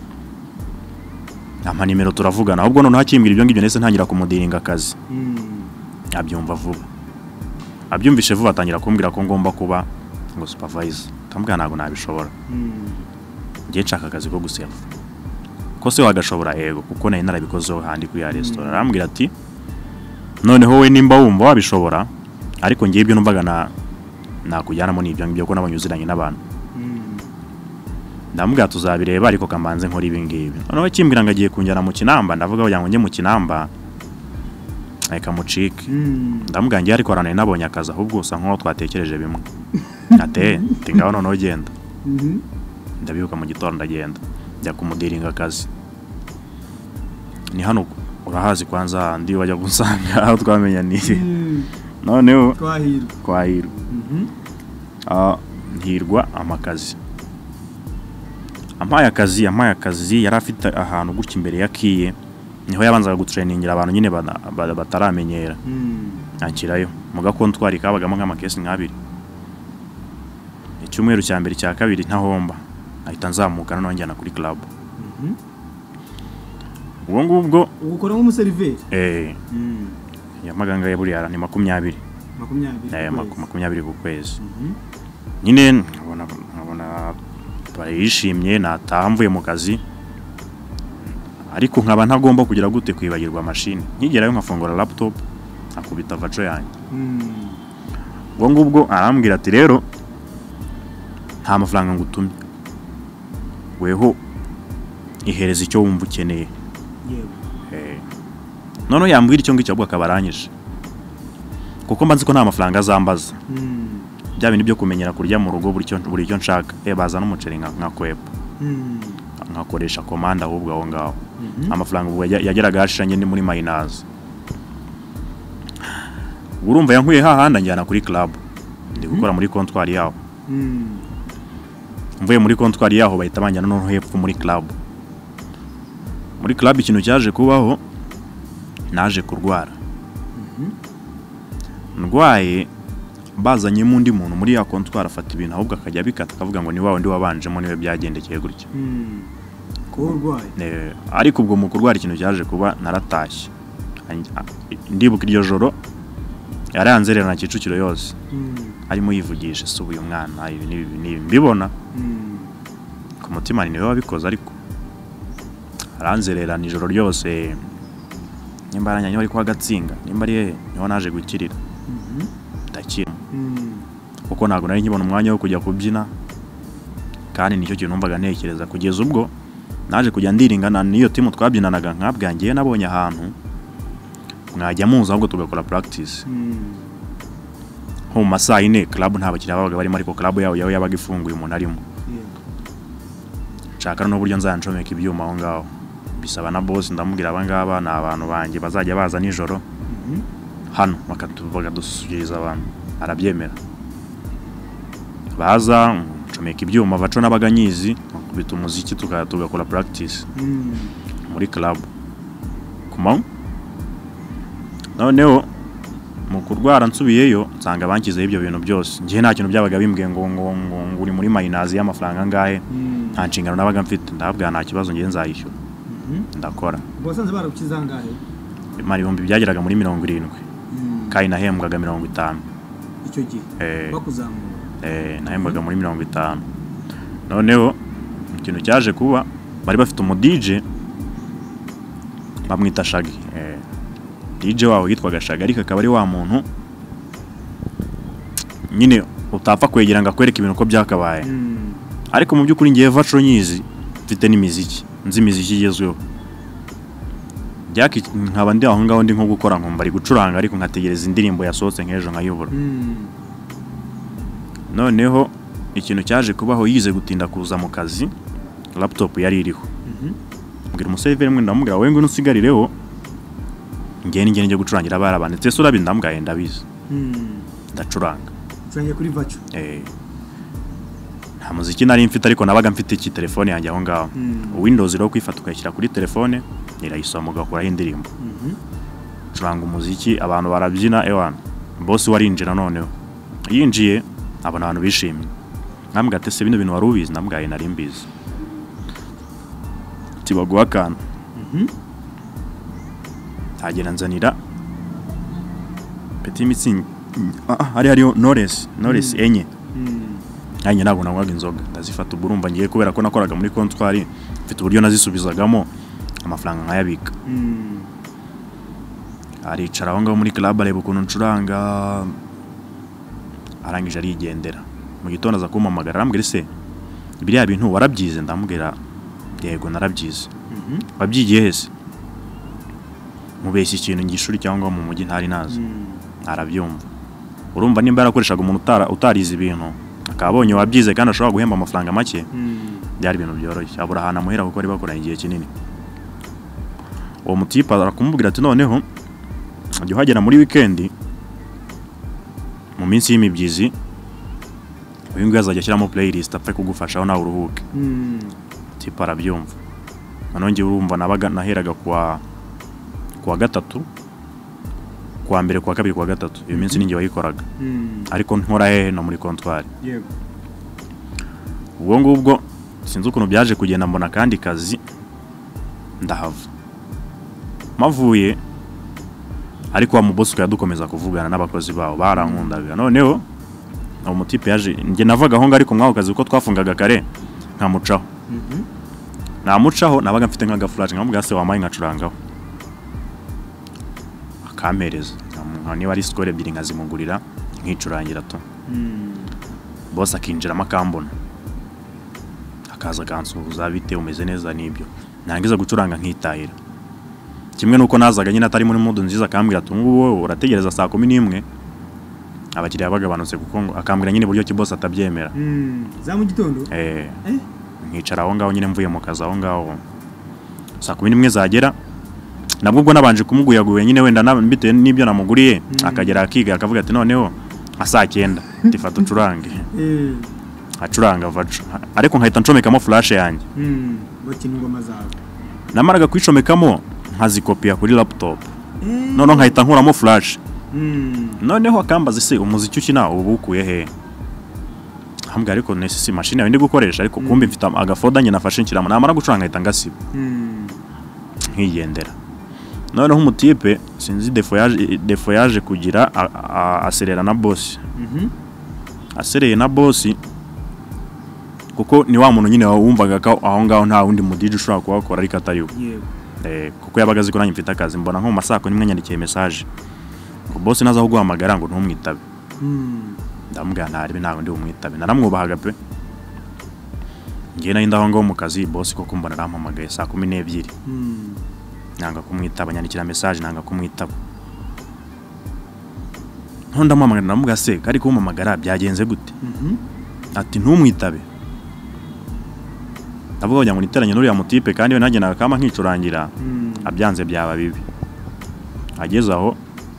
ama nimero turavugana ahubwo none hakimbira ibyo ngibyo nese ntangira kumudiringa akazi abyumva vuba abyumvishe vuba atangira kumbwira ko ngomba kuba ngo supervisor tambwa nago nabishobora ngiye nshaka akazi ko guself ko se wagashobora ego kuko nayo narabikozeho handi ku ya restaurant arambwira ati noneho we nimba wumva wabishobora ariko ngiye ibyo numvaga na nakujyana mu nibyo ngibyo ko nabanyuziranye n'abantu ndamubwira tuzabireba ariko kamanze nkora ibi ngibi noneho kimbwira ngagiye kunjyana mu Kinamba ndavuga ngo njye mu Kinamba ayika mucike ndamubwira ngiye ariko arane nabonye akazi ahubwo usa nko twatekereje bimwe ate tingaho noneho genda ndabibuka mu gitondo ndagenda njya kumudiringa akazi ni hano urahazi kwanza ndi bajya gusanga aho twamenya ni noneho twahirwa twahirwa ah nhirwa amakazi amaye akazi amaye akazi yari afite ahantu gutya imbere yakiye niho yabanzaga gutrainingira abantu nyine bataramenyera ankirayo mu gakontwari kabagamo nk'amakesi nk'abiri icyumweru cya mbere cya kabiri ntahomba ahita nzamuka none njyana kuri club ubwo ngubwo ukora nk'umuseriveri eh yamaganga ya buri ni makumyabiri makumyabiri eh makumyabiri ku kwezi nyine nkabona nkabona barishimye natamvuye mu kazi ariko nkaba ntagomba kugira gute kwibagirwa machine nkigerayo nkafungura laptop akubita vaco yanjye ubwo ngubwo arambwira ati rero nta mafaranga ngutumye weho ihereza icyo wumva ukeneye eh none yambwira icyo ngicyo abwo akabaranyije kuko mbanze ko nta mafaranga azambaza bya bintu byo kumenyera kurya mu rugo buri cyo buri cyo nshaka eh baza n'umuceri nka kwepa nkakoresha komanda ahubwo aho ngaho amafaranga ubwo yageraga hashanye ni muri minus urumva yankuye hahanda njyana kuri club ndi gukora muri comptoir yaho mvuye muri comptoir yaho bahita banjyana no hepfo muri club muri club ikintu cyaje kubaho naje kurwara ndwaye bazanye mu ndi muntu muri ya comptoir afata ibintu ahubwo akajya bikata akavuga ngo ni wawe ndi wabanjemo niwe byagendekeye gutya kurwaye eh ariko ubwo mu kurwara ikintu cyaje kuba naratashye ndibuka iryo joro yaranzerera na Kicukiro yose arimo yivugisha se uyu mwana ibi nibi mbibona ku mutima niwe wabikoze ariko aranzerera nijoro ryose nimba aranyanya bari kwa Gatsinga nimba ari hehe niho naje gukirira ndakira kuko ntago nari nkibona umwanya wo kujya kubyina kandi nicyo kintu numvaga ntekereza kugeza ubwo naje kujya ndiringana niyo timu twabyinanaga nkabwangiye nabonye ahantu mwajya muza ahubwo tugakora practice ho masaha ine club nta bakiriya babaga barimo ariko club yawe yawe yabaga ifunguye umuntu arimo nshaka no buryo nzancomeka ibyuma aho ngaho bisaba na boss ndamubwira abangaba na abantu banjye bazajya baza nijoro hano bakatuvuga dusubiriza abantu arabyemera baza ncomeka ibyuma baco n'abaganyizi kubita umuziki tugakora practice muri club kuma noneho mu kurwara nsubiyeyo nsanga bankizeho ibyo bintu byose ngiye nta kintu byabaga bimbwiye ngo ngo uri muri mayinazi y'amafaranga ngahe nta nshingano nabaga mfite ndababwira nta kibazo ngiye nzayishyura ndakora basanze barukizangahe mari ibihumbi byageraga muri mirongo irindwi kandi nahembwaga mirongo itanu icyo gihe bakuzamura eh nahembwaga muri mirongo itanu noneho ikintu cyaje kuba bari bafite umu D J bamwita Shagi eh D J wawe yitwaga Shagi ariko akaba ari wa muntu nyine utapfa kwegera ngo akwereke ibintu ko byakabaye ariko mu byukuri ngiye vaco nyizi mfite n'imiziki nzi imiziki igezweho byaki nkaba ndi aho ngaho ndi nko gukora nkumva ari gucuranga ariko nkategereza indirimbo yasohotse nk'ejo nkayobora noneho ikintu cyaje kubaho yize gutinda kuza mu kazi laptop yari iriho mbwira umuseveri mwe ndamubwira wewe ngo nusigarireho ngiye ninge nje gucurangira barabanditse so urabinda mbwaye ndabizi ndacuranga cyangwa kuri vaco eh nta muziki nari mfite ariko nabaga mfite iki telefone yanjye aho ngaho Windows ro kwifata ukayishyira kuri telefone irayisoma ugakora indirimbo curanga umuziki abantu barabyina ewana boss warinjira noneho yinjiye abana abantu bishimye nambwa ate se bino bintu wari ubizi nambwaye nari mbizi tibagwa kana agenda nzanira petit mitsing ah hari hari Knowless Knowless enye anye ntabwo nanywaga inzoga ndazifata uburumva ngiye kubera ko nakoraga muri comptoir mfite uburyo nazisubizagamo amafaranga nkayabika aricara aho ngaho muri club areba ukuntu ncuranga arangije arigendera mu gitondo aza kumpamagara arambwira se biriya bintu warabyize ndamubwira yego narabyize wabyigiye hese mubeshye ikintu ngishuri cyangwa mu mujyi ntari nazi arabyumva urumva nimba yarakoreshaga umuntu utara utarize ibintu akabonye wabyize kandi ashobora guhemba amafaranga make byari ibintu byoroshye abura hana muhera kuko ari bakora igihe kinini uwo mutipa arakumubwira ati noneho ajye uhagera muri weekend mu minsi y'imibyizi uyu nguyu azajya ashyiramo playlist apfe kugufashaho nawe uruhuke tipa arabyumva nanone urumva nabaga naheraga kwa kwa gatatu kwa mbere kwa kabiri kwa gatatu iyo minsi ninjye wayikoraga ariko nkora hehe no muri comptoir yego ubwo ngubwo sinzi ukuntu byaje kugenda mbona kandi kazi ndahava mavuye ariko wa mubosi yadukomeza kuvugana n'abakozi bawo barankundaga noneho aho mutipe yaje nge navaga aho ngari ko mwaho kazi uko twafungaga kare nkamucaho namucaho nabaga mfite nka gaflash nkamubwira se wamaye nkacurangaho akampereza niba ari score ebyiri nkazimugurira nkicurangira to boss akinjira makambona akaza kansuhuza bite umeze neza nibyo nangiza gucuranga nkitahira kimwe nuko nazaga nyine atari muri mood nziza akambwira ati nguwo urategereza saa kumi n'imwe abakiriya bagabanutse kuko akambwira nyine buryo ki boss atabyemera za mu gitondo eh nkicara aho ngaho nyine mvuye mu kazi aho ngaho saa kumi n'imwe zagera nabwo ubwo nabanje kumuguyaguye nyine wenda nabite nibyo namuguriye akagera akiga akavuga ati noneho asa cyenda tifata ucurange eh acuranga vaco ariko nkahita ncomekamo flash yanjye mm bakina ingoma zawe namaraga kwicomekamo nkazikopia kuri laptop none nkahita nkuramo flash mm noneho akambaza se umuziki ukina ubu ukuye he hambwa ariko nese si machine yawe ndi gukoresha ariko kumbe mfite agafoda nyine nafashe nkiramo namara gucuranga nkahita ngasiba mm nkigendera noneho umutipe sinzi defo yaje defo yaje kugira aserera na boss mhm asereye na boss kuko ni wa muntu nyine wumvaga ko aho ngaho nta wundi mudije ushobora kuba akora ariko atariwe yego eh kuko yabaga ziko nanyi mfite akazi mbona nko mu masako nimwe nyandikiye message ko boss naza kuguhamagara ngo ntumwitabe mm ndamubwira ntari ntago ndi umwitabe naramwubahaga pe ngiye nayo ndaho ngo mu kazi boss ko kumbona arampamagaye saa kumi n'ebyiri mm nanga kumwitaba nyandikira message nanga kumwitaba nto ndamamagara namuga se kari kumpamagara byagenze gute mhm ati ntumwitabe ndavuga ngo ngo niteranye n'uriya mutipe kandi we nanjye nakama nkicurangira mm abyanze byaba bibi ageze aho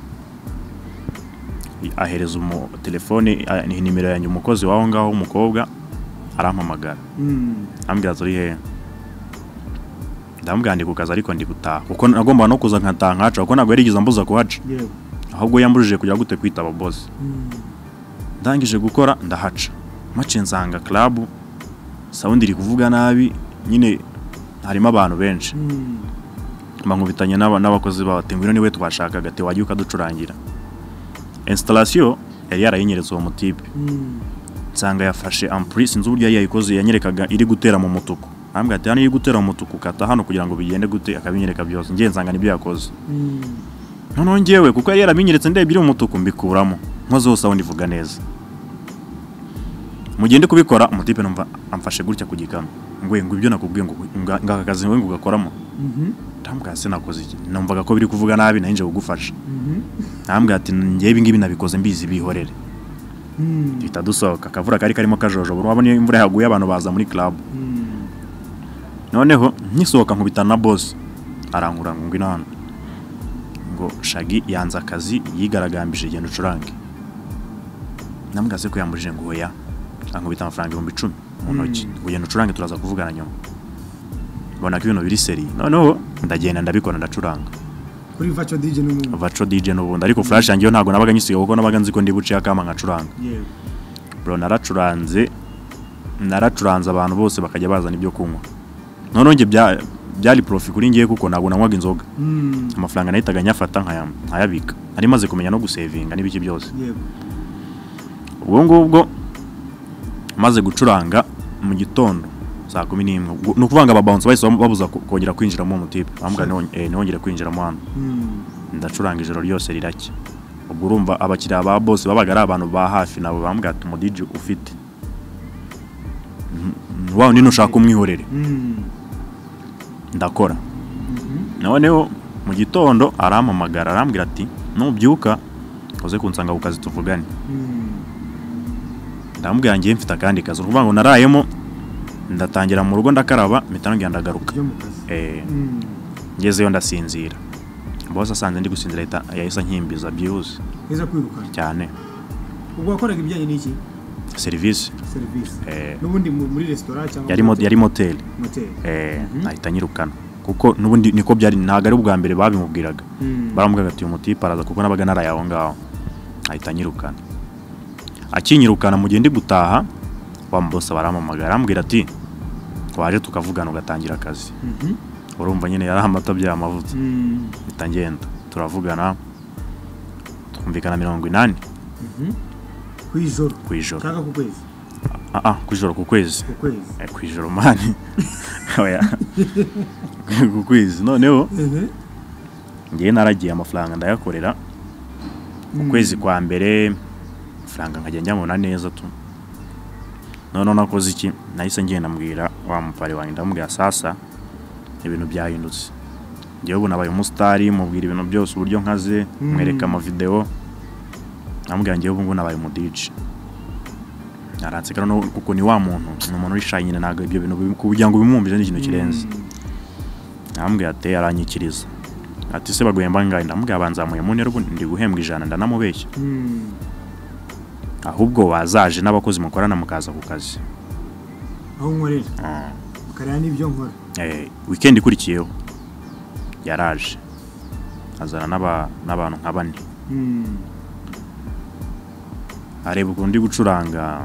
ahereza umu telefone ni nimero yanjye umukozi waho ngaho umukobwa arampamagara mm ambwira zuri he ndamubwira ndi ku kazi ariko ndi gutaha kuko nagomba no kuza nkataha nkaca kuko ntabwo yarigize ambuza kuhaca yego ahubwo yambujije kujya gute kwitaba boss mm ndangije gukora ndahaca mace nsanga club sound iri kuvuga nabi nyine harimo abantu benshi mm bankubitanye n'abakozi babatingwino niwe twashakaga te wagiye ukaducurangira installation yari yarayinyeretse uwo mutipe mm nsanga yafashe ampli sinzi uburyo yayikoze yanyerekaga iri gutera mu mutuku ambwa ati hano iri gutera mu mutuku kata hano kugira ngo bigende gute akabinyereka byose ngiye nsanga nibyo yakoze mm none ngewe kuko yari yarabinyeretse ndebye mu mutuku mbikuramo nkoze hose aho ndivuga neza mugende kubikora umutipe numva amfashe gutya kugikana ngwe ngo ibyo nakubwiye ngo ngakazi ngo ugakoramo mhm ndambwa se nakoze iki numvaga ko biri kuvuga nabi nahinje kugufasha mhm ndambwa ati ngewe ngibi nabikoze mbizi bihorere mm bitadusohoka kavura kari karimo kajojo urabona imvura yaguye abantu baza muri club mm noneho nyisohoka nkubitana na boss arangura ngo ngwino hano ngo Shagi yanza akazi yigaragambije genda ucurange namgaze ko yambujije ngo oya ankubita amafaranga ibihumbi icumi mu ntoki ngo genda ucurange turaza kuvugana nyuma bona ko ibintu biri seri noneho ndagenda ndabikora ndacuranga kuri Vacho D J n'umuntu Vacho D J n'ubundi ariko flash yanjye ntago nabaga nyisiga kuko nabaga nzi ko ndi buciye akama nkacuranga yego bro naracuranze naracuranze abantu bose bakajya bazana ibyo kunywa noneho nge bya byari profit kuri ngiye kuko ntago nanywaga inzoga mm amafaranga nahitaga nyafata nkaya nkayabika ari maze kumenya no gusavinga n'ibiki byose yego ubwo ngubwo maze gucuranga mu gitondo saa kumi n'imwe no kuvanga aba bounce bahise babuza kongera kwinjira mu mutipe bambwa nongera kwinjira mu hano mm ndacuranga ijoro ryose rirake ubwo urumva abakiriya ba boss babaga ari abantu ba hafi nabo bambwa ati mu D J ufite wawo nino ushaka umwihorere mm ndakora noneho mu gitondo arampamagara arambwira ati nubyuka uze kunsanga ku kazi tuvugane ndamubwira ngiye mfite akandi kazi uvuga ngo narayemo ndatangira mu rugo ndakaraba mitangira ndagaruka eh ngezeyo ndasinzira boss asanze ndi gusinzira ita yahise nkimbiza byihuse iza kwiruka cyane ubwo wakoraga ibijyanye n'iki service service eh nubundi muri restaurant cyangwa yari mo yari motel motel eh ahita nyirukana kuko nubundi niko byari ntago ari ubwa mbere babimubwiraga baramubwiraga ati umutipe araza kuko nabaga narayaho ngaho ahita nyirukana akinyirukana mu gihe ndi gutaha wambosa baramamagara ambwira ati twaje tukavugana ugatangira akazi urumva nyine yari amata by'amavuta bitangenda turavugana twumvikana mirongo inani kwijoro kwijoro cyangwa ku kwezi ah ah kwijoro ku kwezi ku kwezi eh kwijoro mani oya ku kwezi noneho ngiye naragiye amafaranga ndayakorera ku kwezi kwa mbere amafaranga nkajya njyamona neza tu none nakoze iki nahise ngenda mbwira wa mupari wanjye ndamubwira sasa ibintu byahindutse ngiye ubu nabaye umustar mubwira ibintu byose uburyo nkaze mwereka ama video namubwira ngiye ubu ngo nabaye mu D J naranse kandi kuko ni wa muntu umuntu urishanyine naga ibyo bintu kugira ngo bimwumvije n'ikintu kirenze namubwira ate aranyikiriza ati se baguhemba ngahe ndamubwira banzamuye mu ntero ndi guhembwa ijana ndanamubeshya ahubwo wazaje n'abakozi mukorana mukaza ku kazi aho nkorera mukarana n'ibyo nkora eh weekend ikurikiyeho yaraje azana n'aba n'abantu nk'abane areba ukundi gucuranga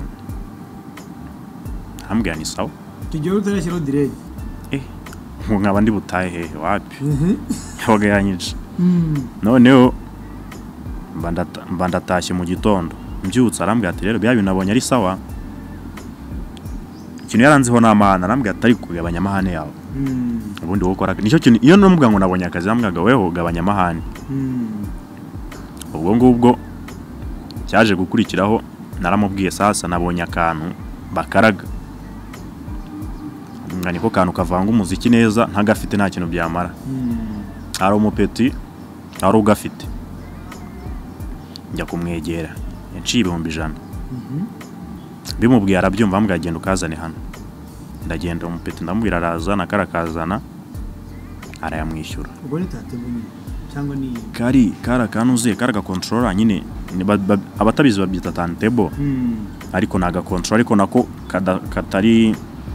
hambwa ni sawa tujye utarashyiraho direct eh ngo nkaba ndi butahe hehe wapi yabaga yanyije noneho mbandata mbandatashye mu gitondo mbyutse arambwira ati rero bya bintu nabonye ari sawa ikintu yaranziho n'amahane arambwira atari kugabanya amahane yawe mm ubundi wowe ukora nicyo kintu iyo numubwa ngo nabonye akazi arambwira weho gabanya amahane mm ubwo ngubwo cyaje gukurikiraho naramubwiye sasa nabonye akantu bakaraga ngani ko kantu kavanga umuziki neza ntagafite nta kintu byamara mm ari umupeti ari ugafite njya kumwegera yaciye ibihumbi ijana mhm bimubwiye arabyumva mbwa agenda ukazane hano ndagenda umupeti ndamubwira arazana karakazana arayamwishyura ubwo ni tatebuni cyangwa ni kari kara kanuze karaga controller nyine ni ba- ba- abatabizi babyita turntable mm ariko naga controller ariko nako kada- katari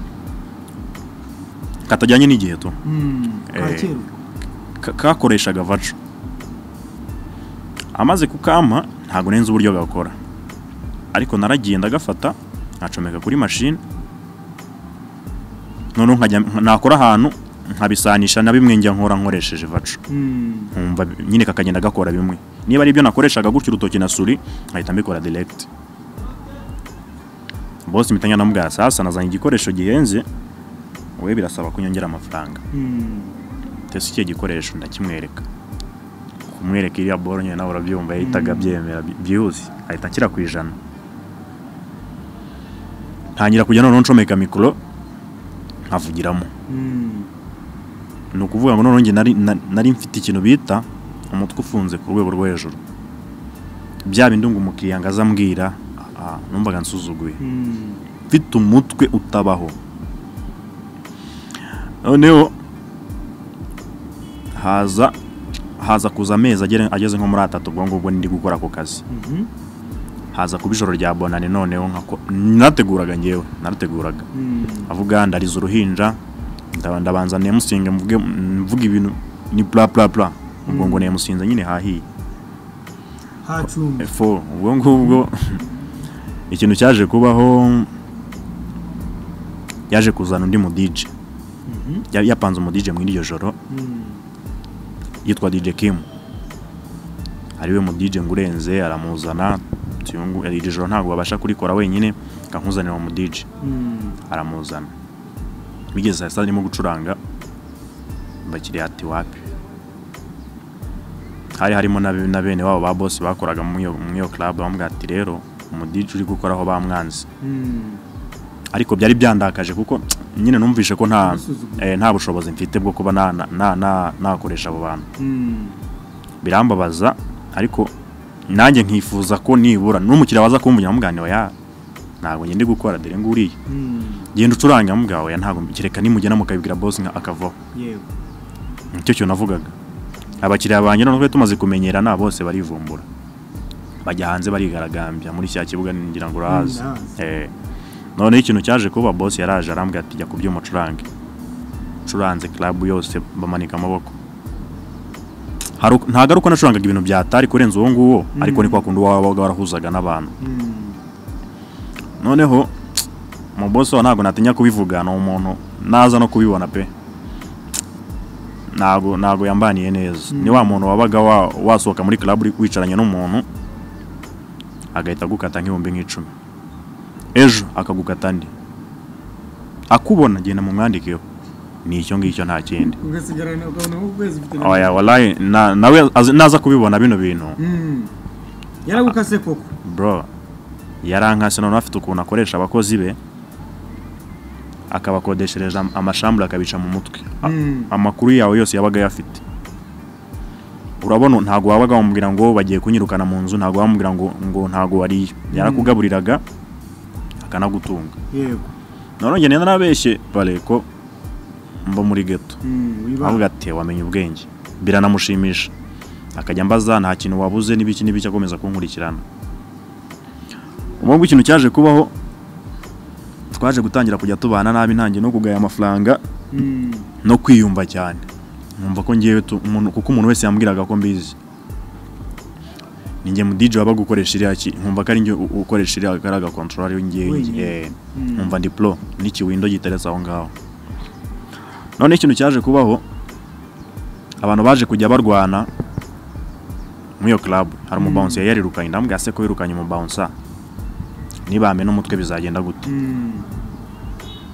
katajyanye n'igihe to mm Eh, kakero Ka- kakoreshaga vaco amaze kukampa ntago nenze uburyo gakora ariko naragiye ndagafata nkacomeka kuri machine none nkajya nakora ahantu nkabisanisha na bimwe njya nkora nkoresheje vaco mm nkumva nyine kakagenda gakora bimwe niba ari ibyo nakoreshaga gutyo urutoki na suri nkahita mbikora direct boss mitanya namubwira sasa nazanye igikoresho gihenze wewe birasaba kunyongera amafaranga mm tese iki gikoresho ndakimwereka kumwereka iriya boro nyine nawe urabyumva yahitaga byemera bi- byihuse ahita akira ku ijana ntangira kujya noneho ncomeka mikoro nkavugiramo mm ni ukuvuga ngo noneho njye nari na- nari mfite ikintu bita umutwe ufunze ku rwego rwo hejuru bya bindi ngo umukiriya ngo aza ambwira ah, numvaga nsuzuguye mm mfite umutwe utabaho noneho haza haza kuza amezi agere ageze nko muri atatu ubwo ngubwo ndi gukora ako kazi mhm haza kuba ijoro rya bonane noneho nkako nateguraga ngewe narateguraga mm avuga ndariza uruhinja ndaba ndabanza nemusinge mvuge mvuga ibintu ni bla bla bla ubwo ngo nemusinze nyine hahiye hacumba efo ubwo ngubwo ikintu cyaje kubaho yaje kuzana undi mu D J mhm Ya- yapanze umu D J muri iryo joro mm yitwa D J Kim ariwe mu D J ngurenze aramuzana tuyungu iryo joro ntabwo babasha kurikora wenyine kankuzanira mu D J mm aramuzana bigeze saa sita arimo gucuranga bakiriya ati wapi hari harimo na be- na bene wabo ba boss bakoraga mu iyo mu iyo club bamubwira ati rero umu D J uri gukoraho bamwanze mm ariko byari byandakaje kuko nyine numvishe ko nta Gusuzugura. eh, nta bushobozi mfite bwo kuba na na na nakoresha abo bantu mm birambabaza ariko nanjye nkifuza ko nibura n'umukiriya waza kumvunya amuganira ya ntabwo ngende gukora dere nguriye mm genda ucuranga mubwawe ya ntabwo kireka nimugena mukabibwira boss nka akavaho yego nicyo cyo navugaga abakiriya banjye none tumaze kumenyerana bose barivumbura bajya hanze barigaragambya muri cya kibuga ngira ngo urahazi Mm, ndahazi. eh none ikintu cyaje kuba boss yaraje arambwira ati jya kubyo mucurange curanze club yose bamanika amaboko Haru- ntago ari uko nacurangaga ibintu byatari kurenza uwo nguwo ariko ni kwa kundi wabaga warahuzaga n'abantu mm noneho mu boss wa ntago natinya kubivuga no umuntu naza no kubibona pe ntago ntago yambaniye neza ni wa muntu wabaga wa- wasohoka muri club uri wicaranye n'umuntu agahita gukata nk'ibihumbi nk'icumi ejo akagukata andi akubona genda mu mwandikeho ni icyo ngicyo nta kindi ugasigarana ukabona nko kwezi ufite na- oya wallahi na nawe azi- naza kubibona bino bintu mm yaragukase koko bro yarankase none afite ukuntu akoresha abakozi be akabakodeshereje am- amashambure akabica mu mutwe A- Mm. amakuru yawe yose yabaga yafite urabona ntago wabaga wamubwira ngo bagiye kunyirukana mu nzu ntago wamubwira ngo ngo ntago wariye yarakugaburiraga akanagutunga yego none njye nenda nabeshye bareko mba muri ghetto mm wiba avuga ati wamenye ubwenge biranamushimisha akajya mbaza nta kintu wabuze n'ibiki n'ibiki akomeza kunkurikirana umwe ikintu cyaje kubaho twaje gutangira kujya tubana nabi ntangiye no kugaya amafaranga mm no kwiyumva cyane nkumva ko ngiye umuntu kuko umuntu wese yambwiraga ko mbizi ninjye mu D J waba gukoresha iriya ki nkumva ko ari njye u- ukoresha iriya karaga controller ngiye Wenyine. eh Mm. nkumva ndi pro n'iki window giteretse aho ngaho none ikintu cyaje kubaho abantu baje kujya barwana muri iyo club hari umu bouncer yarirukanye ndambwira se ko yirukanye umu bouncer nibame n'umutwe bizagenda gute mm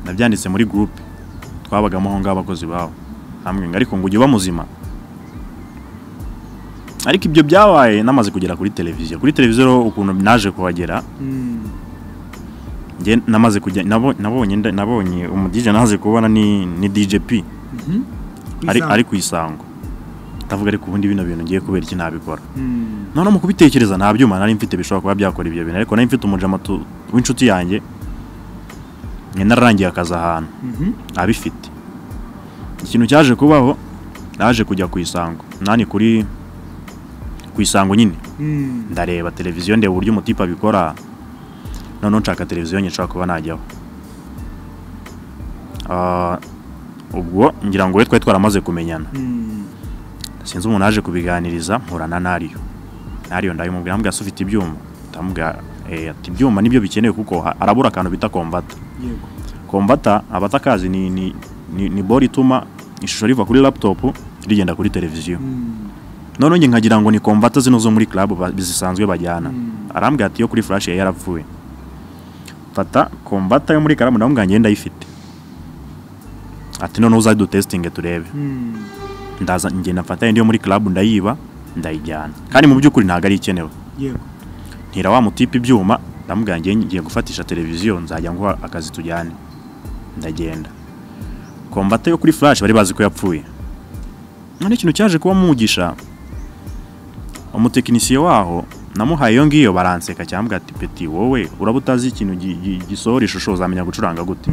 nabyanditse muri group twabagamo aho ngabo abakozi bawo hamwe ariko ngo ujye bamuzima ariko ibyo byabaye namaze kugera kuri televiziyo kuri televiziyo ukuntu naje kuhagera nge namaze kujya nabonye nabonye umu D J naze kubona ni ni D J P ari ari kuyisango tavuga ariko ubundi bino bintu ngiye kubera iki nabikora none mu kubitekereza nta byuma nari mfite bishobora kuba byakora ibyo bintu ariko nari mfite umujama w'inshuti yanjye nge nararangiye akaza ahantu abifite ikintu cyaje kubaho naje kujya kuyisango nani kuri kuyisango nyine ndareba televiziyo ndeba uburyo umutipa bikora none nshaka televiziyo nyinshi kuba najyaho ah ubwo ngira ngo we twari twaramaze kumenyana sinzi umuntu aje kubiganiriza mpurana nariyo nariyo ndayimubwira mbwa ufite ibyuma ndamubwira eh ati ibyuma nibyo bikenewe kuko arabura akantu bita kombata yego kombata abatakazi ni ni ni bori tuma ishusho riva kuri laptop rigenda kuri televiziyo none nge nkagira ngo ni kombata zino zo muri club bizisanzwe bajyana arambwira ati yo kuri flash ya yarapfuye fata kombata yo muri karamu ndamubwira ngenda yifite ati none uzadu testing turebe ndaza nge nafata ndi yo muri club ndayiba ndayijyana kandi mu byukuri ntago ari ikenewe yego ntira wa mutipe ibyuma ndamubwira nge ngiye gufatisha televiziyo nzajya ngo akazi tujyane ndagenda kombata yo kuri flash bari bazi ko yapfuye none ikintu cyaje kuba mugisha umutekinisiye waho namuhaye yo ngiyo baranseka cyambwa ati peti wowe urabutazi ikintu gisohora ishusho zamenya gucuranga gute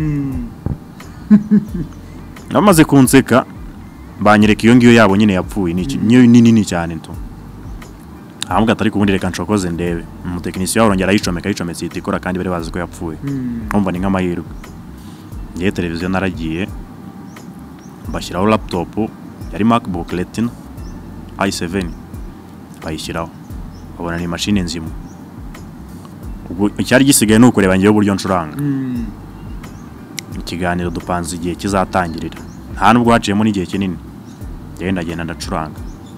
namaze kunseka banyereka iyo ngiyo yabo nyine yapfuye ni nini cyane to ahambwa atari kubundi reka nshokoze ndebe umutekinisiye waho rongera yicomeka yicometse itikora kandi bari bazi ko yapfuye umva ni nk'amahirwe ngiye televiziyo naragiye bashyiraho laptop yari MacBook Retina i seven bayishyiraho babona ni machine nzima ubwo cyari gisigaye no kureba ngiye uburyo ncuranga ikiganiro dupanze igihe kizatangirira nta nubwo haciyemo n'igihe kinini ngenda genda ndacuranga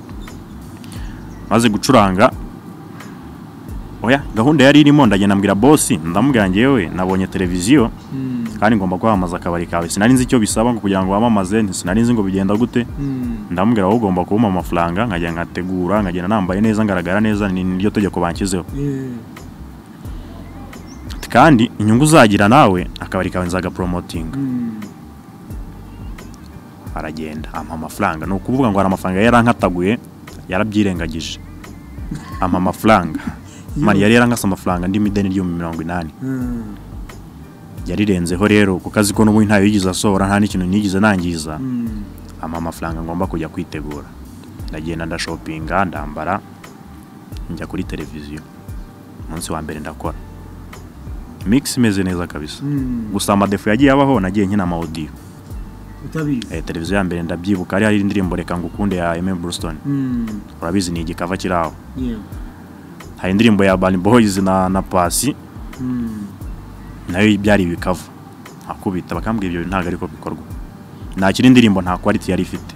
maze gucuranga oya gahunda yari irimo ndagenda mbwira boss ndamubwira ngewe nabonye televiziyo kandi ngomba kwamamaza akabari kawe sinari nzi icyo bisaba ngo kugira ngo wamamaze sinari nzi ngo bigenda gute ndamubwira aho ugomba kubuma amafaranga nkajya ngategura nkagenda nambaye neza ngaragara neza ni niryo tegeko bankizeho kandi inyungu uzagira nawe akabari kawe nzaga promoting aragenda ampa amafaranga no kuvuga ngo ara amafaranga yarankataguye yarabyirengagije ampa amafaranga mari yari yarankasa amafaranga ndi mideni ryo mirongo inani yarirenzeho rero ku kazi ko n'ubu ntayo yigiza asohora nta n'ikintu nigize nangiza ampa amafaranga ngomba kujya kwitegura ndagenda nda shoppinga ndambara njya kuri televiziyo umunsi wa mbere ndakora mix imeze neza kabisa gusa amadefu yagiye abaho nagiye nkina ama audio utabizi eh televiziyo ya mbere ndabyibuka ari hari indirimbo reka ngukunde ya M Brewston urabizi ni igikava kiraho yeah hari indirimbo ya Urban Boys na na Pasi nayo byari bikava akubita bakambwira ibyo ntago ariko bikorwa nta kiri indirimbo nta quality yari ifite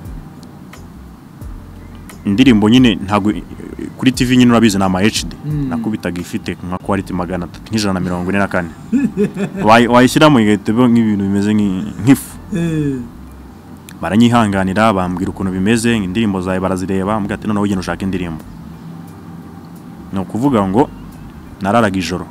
indirimbo nyine ntago kuri T V nyine urabizi na ama H D nakubitaga ifite nka quality magana atatu n'ijana na mirongo ine na kane wayishyira mu igitebo nk'ibintu bimeze nk'ifu baranyihanganira bambwira ukuntu bimeze indirimbo zawe barazireba mbwa ati none ugenda ushaka indirimbo no kuvuga ngo nararaga ijoro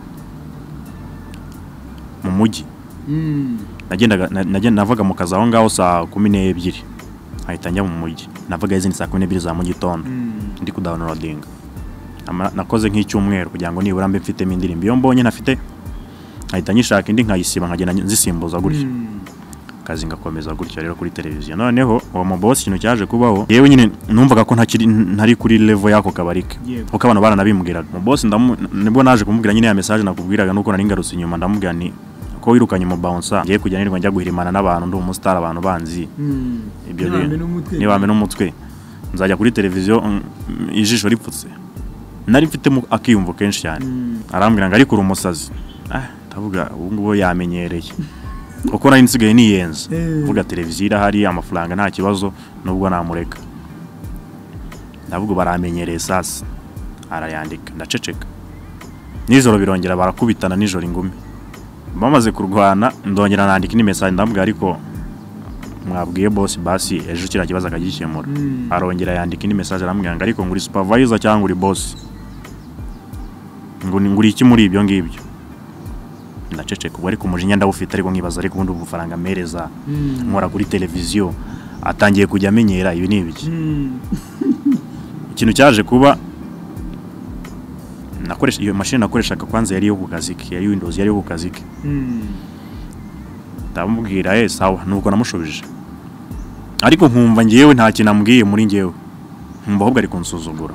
mu mujyi nagendaga nagenda navaga mu kazi aho ngaho saa kumi n'ebyiri ahita njya mu mujyi navaga izindi saa kumi n'ebyiri za mu gitondo ndi kudownloadinga nakoze nk'icyumweru kugira ngo nibura mbe mfite indirimbo iyo mbonye ntafite ahita nyishaka indi nkayisiba nkagenda nzisimbuza gutyo kazi ngakomeza gutyo rero kuri televiziyo noneho uwo mu boss kintu cyaje kubaho yewe nyine numvaga ko ntakiri ntari kuri level yako kabarike uko abantu barana bimbwiraga mu boss nibwo naje kumubwira nyine ya message nakubwiraga nuko nari ngarutse inyuma ndamubwira ni ko wirukanye mu bouncer ngiye kujya nirwa njya guhirimana n'abantu ndi umustar abantu banzi ibyo ni bame n'umutwe nzajya kuri televiziyo ijisho ripfutse nari mfite akiyumvo kenshi cyane arambwira ngo ari kuri umusazi ah tavuga ubu ngubo yamenyereye uko nari nsigaye niyenza vuga televiziyo irahari amafaranga nta kibazo nubwo namureka ndavuga baramenyereye sasa arayandika ndaceceka nijoro birongera barakubitana nijoro ingumi bamaze kurwana ndongera nandika ni message ndambwira ariko mwabwiye boss basi ejo kira kibaza akagikemura arongera yandika ni message arambwira ngo ariko nguri supervisor cyangwa uri boss ngo nguri iki muri ibyo ngibyo ndaceceka ubwo ariko umujinya ndawufite ariko nkibaza ariko ubundi ubufaranga mereza nkora kuri televiziyo atangiye kujya amenyera ibi nibiki ikintu cyaje kuba nakoresha iyo machine nakoreshaga kwanza yari yo ku kazi ke yari Windows yari yo ku kazi ke ndamubwira eh sawa nuko namushubije ariko nkumva ngiyewe nta kintu ambwiye muri ngiyewe nkumva ahubwo ari kunsuzugura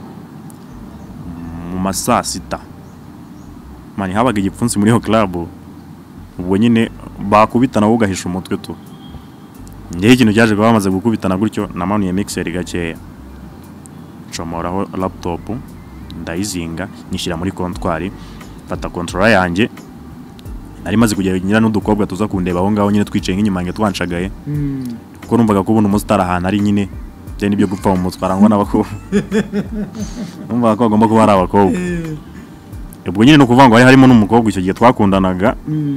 mu masaa sita mani habaga igipfunsi muri ho club ubwo nyine bakubitana wo gahisha umutwe tu ngiye ikintu cyaje kuba bamaze gukubitana gutyo namanuye mixer gakeya comoraho laptop ndayizinga nyishyira muri kontwari fata controller yanjye ari maze kugera n'udukobwa tuza kundeba aho ngaho nyine twicaye nk'inyuma nge twanshagaye kuko numvaga kubona umustar ahantu ari nyine bye nibyo gupfa mu mutwe arangwa n'abakobwa numvaga ko agomba kuba ari abakobwa ubwo nyine no kuvanga ari harimo n'umukobwa icyo gihe twakundanaga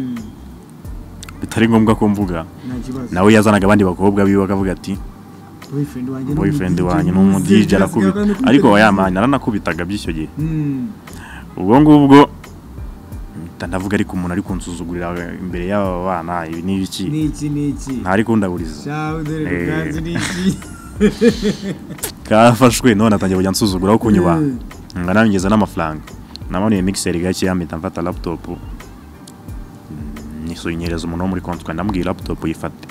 bitari ngombwa ko mvuga nawe yazanaga abandi bakobwa biwe bakavuga ati boyfriend wanjye n'umu D J arakubita ariko yamanye naranakubitaga by'icyo gihe ubwo ngubwo ndavuga ariko umuntu ari kunsuzugurira imbere y'aba bana ibi nibiki niki niki ntari kundaburiza cyao dore kuganza niki kafashwe none atangiye kujya nsuzugura ko kunyuba nganangeza n'amafaranga namanuye mixer gake yamita mfata laptop nisoyinyereza umuntu muri konti kandi ndambwira laptop yifate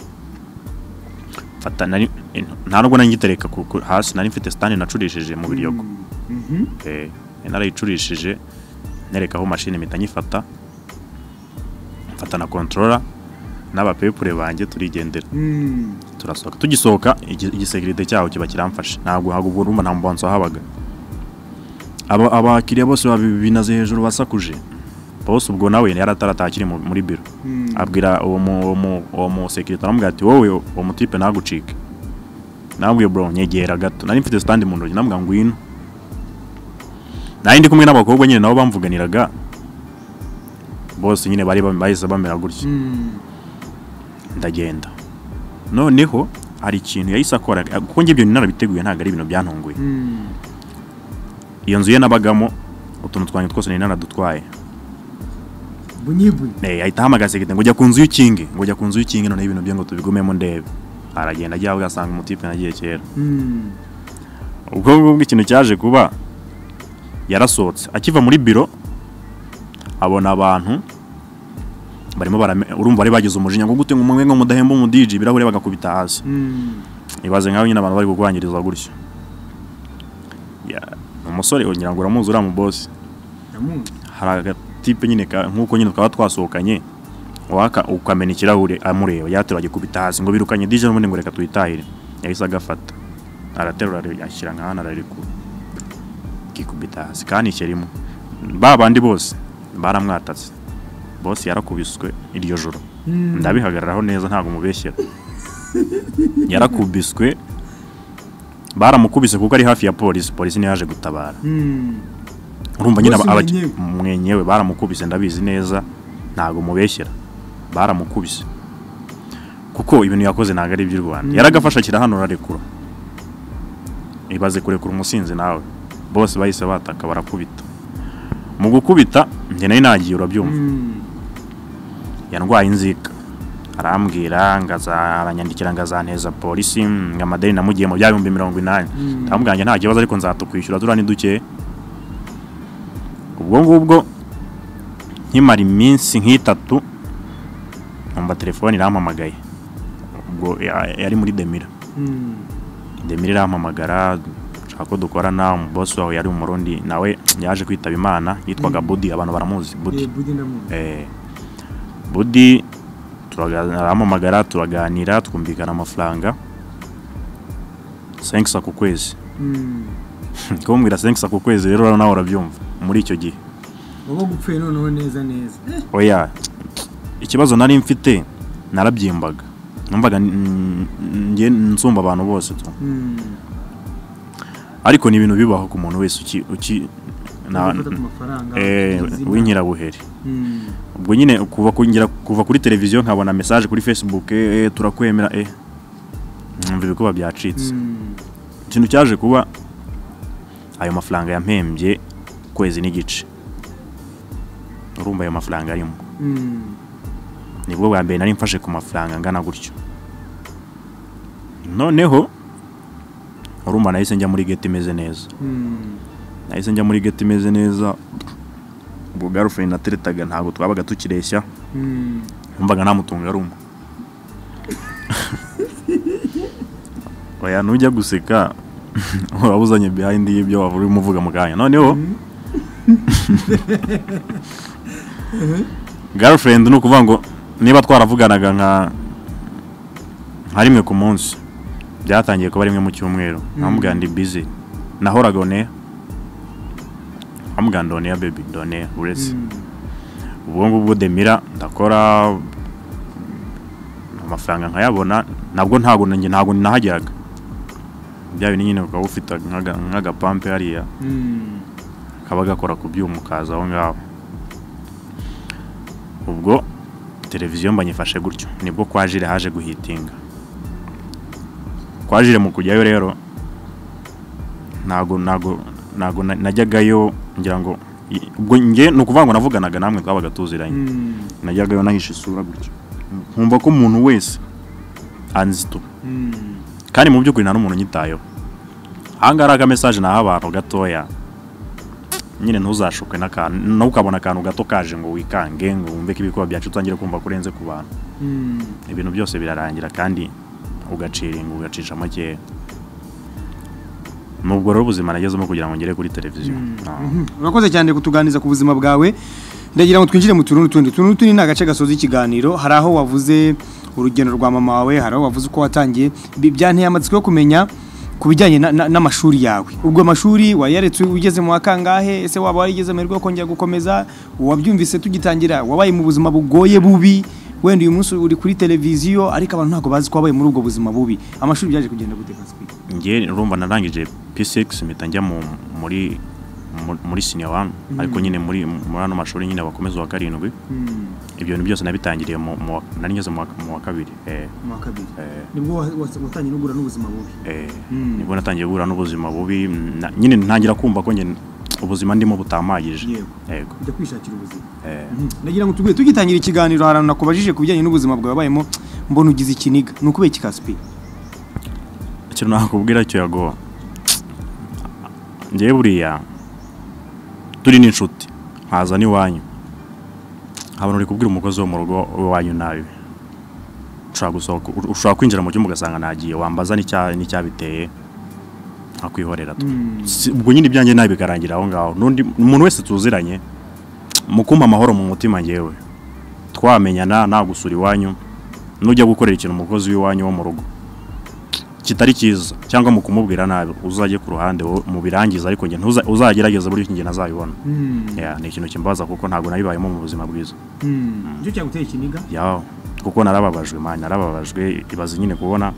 fata nari nta nubwo nangitereka hasi nari mfite stand nacurishije mu biryogo eh narayicurishije nereka aho machine mitanyifata mfata na controller n'aba pepure banje turigendera turasohoka tugisohoka igisecurity cyaho kiba kiramfashe ntabwo hagubwo rumba nta mbonso habaga aba abakiriya bose babinaze hejuru basakuje bose ubwo nawe yarataratakiri muri biro abwira uwo mu uwo mu security aramubwira ati wowe uwo mutipe nagucike nabwiye bro nyegera gato nari mfite stand mu ndogi nambwa ngwino nari ndi kumwe n'abakobwa nyine nabo bamvuganiraga bose nyine bari bahise bamera gutya ndagenda noneho hari ikintu yahise akora kuko nge ibyo narabiteguye ntago ari ibintu byantunguye iyo nzu ye nabagamo utuntu twanye twose ni naradutwaye bunyibu eh ahita hamagaze gite ngo jya ku nzu y'ukinge ngo jya ku nzu y'ukinge none ibintu byo ngo tubigumemo ndebe aragenda ajya ugasanga umutipe nagiye kera ubwo ubwo ikintu cyaje kuba yarasohotse akiva muri biro abona abantu barimo urumva bari bagize umujinya ngo gute ngo umwe ngo mudahemba mu D J birahure bagakubita hasi ibaze nkaho nyine abantu bari kugwanyiriza gutyo ya umusore onyira ngo uramuzi ura mu boss haraga tipe nyine nkuko nyine twaba twasohokanye waka ukamena ikirahure amureba yaterwa gikubita hasi ngo birukanye D J n'ubundi ngo reka tuyitahire yahise agafata araterura yashyira nkana arariku gikubita hasi kandi kirimo babandi bose baramwatatse boss yarakubiswe iryo joro ndabihagararaho neza ntago mubeshyera yarakubiswe baramukubise kuko ari hafi ya police police ni yaje gutabara urumva nyine mwenyewe baramukubise ndabizi neza ntago mubeshyera baramukubise kuko ibintu yakoze ntago ari by'u Rwanda yaragafasha kira hano rarekura ibaze kurekura umusinzi nawe bose bahise bataka barakubita mu gukubita nge nayo nagiye urabyumva yandwaye inzika arambwira ngaza aranyandikira ngazaneza polisi ngamadeni namugiye mu byabihumbi mirongo inani ndamubwanje nta kibazo ariko nzatukwishyura turani duke ubwo ngubwo nkimara iminsi nk'itatu numva telefone irampamagaye ubwo yari muri Demira Demira irampamagara ko dukorana mu boss wawe yari umurundi nawe yaje kwitaba Imana yitwaga Budi abantu baramuzi Budi eh Budi turagamamagara turaganira twumvikana amafaranga cinq cents ku kwezi ko mbwira cinq cents ku kwezi rero nawe urabyumva muri icyo gihe ubu gupfe noneho neza neza oya ikibazo nari mfite narabyimbaga numvaga nge nsumba abantu bose tu ariko ni ibintu bibaho ku muntu wese uki uki na Gufata ku mafaranga, eh ubuzima. w'inkirabuheri Mm. ubwo nyine kuva kungira kuva kuri televiziyo nkabona message kuri Facebook eh eh, turakwemera eh numva ibikuba byacitse Mm. ikintu cyaje kuba ayo mafaranga yampembye kwezi n'igice urumva ayo mafaranga arimo Mm. nibwo bwa mbere nari mfashe ku mafaranga ngana gutyo noneho urumva nahise njya muri gate imeze neza Mm. nahise njya muri gate imeze neza ubwo girlfriend nateretaga ntabwo twabaga tukireshya Mm. umvaga namutunga rumwe oya nujya guseka urabuzanye behind y'ibyo wavuri muvuga mu kanya noneho girlfriend no kuvuga ngo niba twaravuganaga nka nka rimwe ku munsi byatangiye kuba rimwe mu cyumweru namubwira ndi busy nahoraga one amubwira ndone ya baby ndone uretse ubwo ngubwo demira ndakora amafaranga nkayabona nabwo ntago nanjye ntago nahageraga bya bintu nyine ukaba ufite nk'aga pampe hariya kaba gakora ku byuma kaza aho ngaho ubwo televiziyo mbanyifashe gutyo nibwo kwajire haje guhitinga kwajire mu kujyayo rero nago nago nago najyagayo ngira ngo ubwo nge nukuvuga ngo navuganaga namwe twabaga tuziranye najyagayo nahishe isura gutyo nkumva ko umuntu wese anzito kandi mu by'ukuri nta n'umuntu nyitayeho hangara aga message naha abantu gatoya nyine ntuzashukwe n'akantu no ukabona akantu gato kaje ngo wikange ngo wumve ko ibikuba byacu utangire kumva kurenze ku bantu ibintu byose birarangira kandi ugaciringa ugacisha make nubwo rero ubuzima nagezemo kugira ngo ngere kuri televiziyo urakoze cyane kutuganiza ku buzima bwawe ndagira ngo twinjire mu tuntu tundi tuntu tundi nagace gasoza ikiganiro hari aho wavuze urugendo rwa mama wawe hari aho wavuze uko watangiye byanteye amatsiko yo kumenya kubijyanye n'amashuri yawe ubwo amashuri wayaretse ugeze mu akangahe ese waba warigeze mu rwo kongera gukomeza wabyumvise tugitangira wabaye mu buzima bugoye bubi wenda uyu munsi uri kuri televiziyo ariko abantu ntago bazi ko wabaye muri ubwo buzima bubi amashuri byaje kugenda gute Kaspi nge urumva narangije P six mpita njya mu muri muri senior one ariko nyine muri muri ano mashuri nyine bakomeza wa karindwi ibyo bintu byose nabitangiriye mu nari ngeze mu wa kabiri eh mu wa kabiri nibwo watangiye gura n'ubuzima bubi eh nibwo natangiye gura n'ubuzima bubi nyine ntangira kumva ko nyine ubuzima ndimo butamagije yego ujya kwishakira ubuzima eh nagira ngo tugwe tugitangira ikiganiro harana nakubajije kubijyanye n'ubuzima bwawe bayemo mbona ugize ikiniga nukube Kaspi cyo nakubwira cyo yago ngiye buriya turi n'inshuti haza ni wanyu abantu uri kubwira umukozi wo mu rugo wanyu nabi ushaka gusohoka ushaka kwinjira mu cyumba ugasanga nagiye wambaza n'icya n'icyabiteye akwihorera ubwo nyine ibyanjye nabi bikarangira aho ngaho nundi umuntu wese tuziranye mukumpa amahoro mu mutima ngewe twamenyana nagusura iwanyu nujya gukorera ikintu umukozi w'iwanyu wo mu rugo kitari kiza cyangwa mu kumubwira nabi uzajye ku ruhande mu birangiza ariko nge uzagerageza buri kintu nazayibona ya ni ikintu kimbaza kuko ntago nabibayemo mu buzima bwiza icyo cyaguteye ikiniga ya kuko narababajwe manya narababajwe ibaze nyine kubona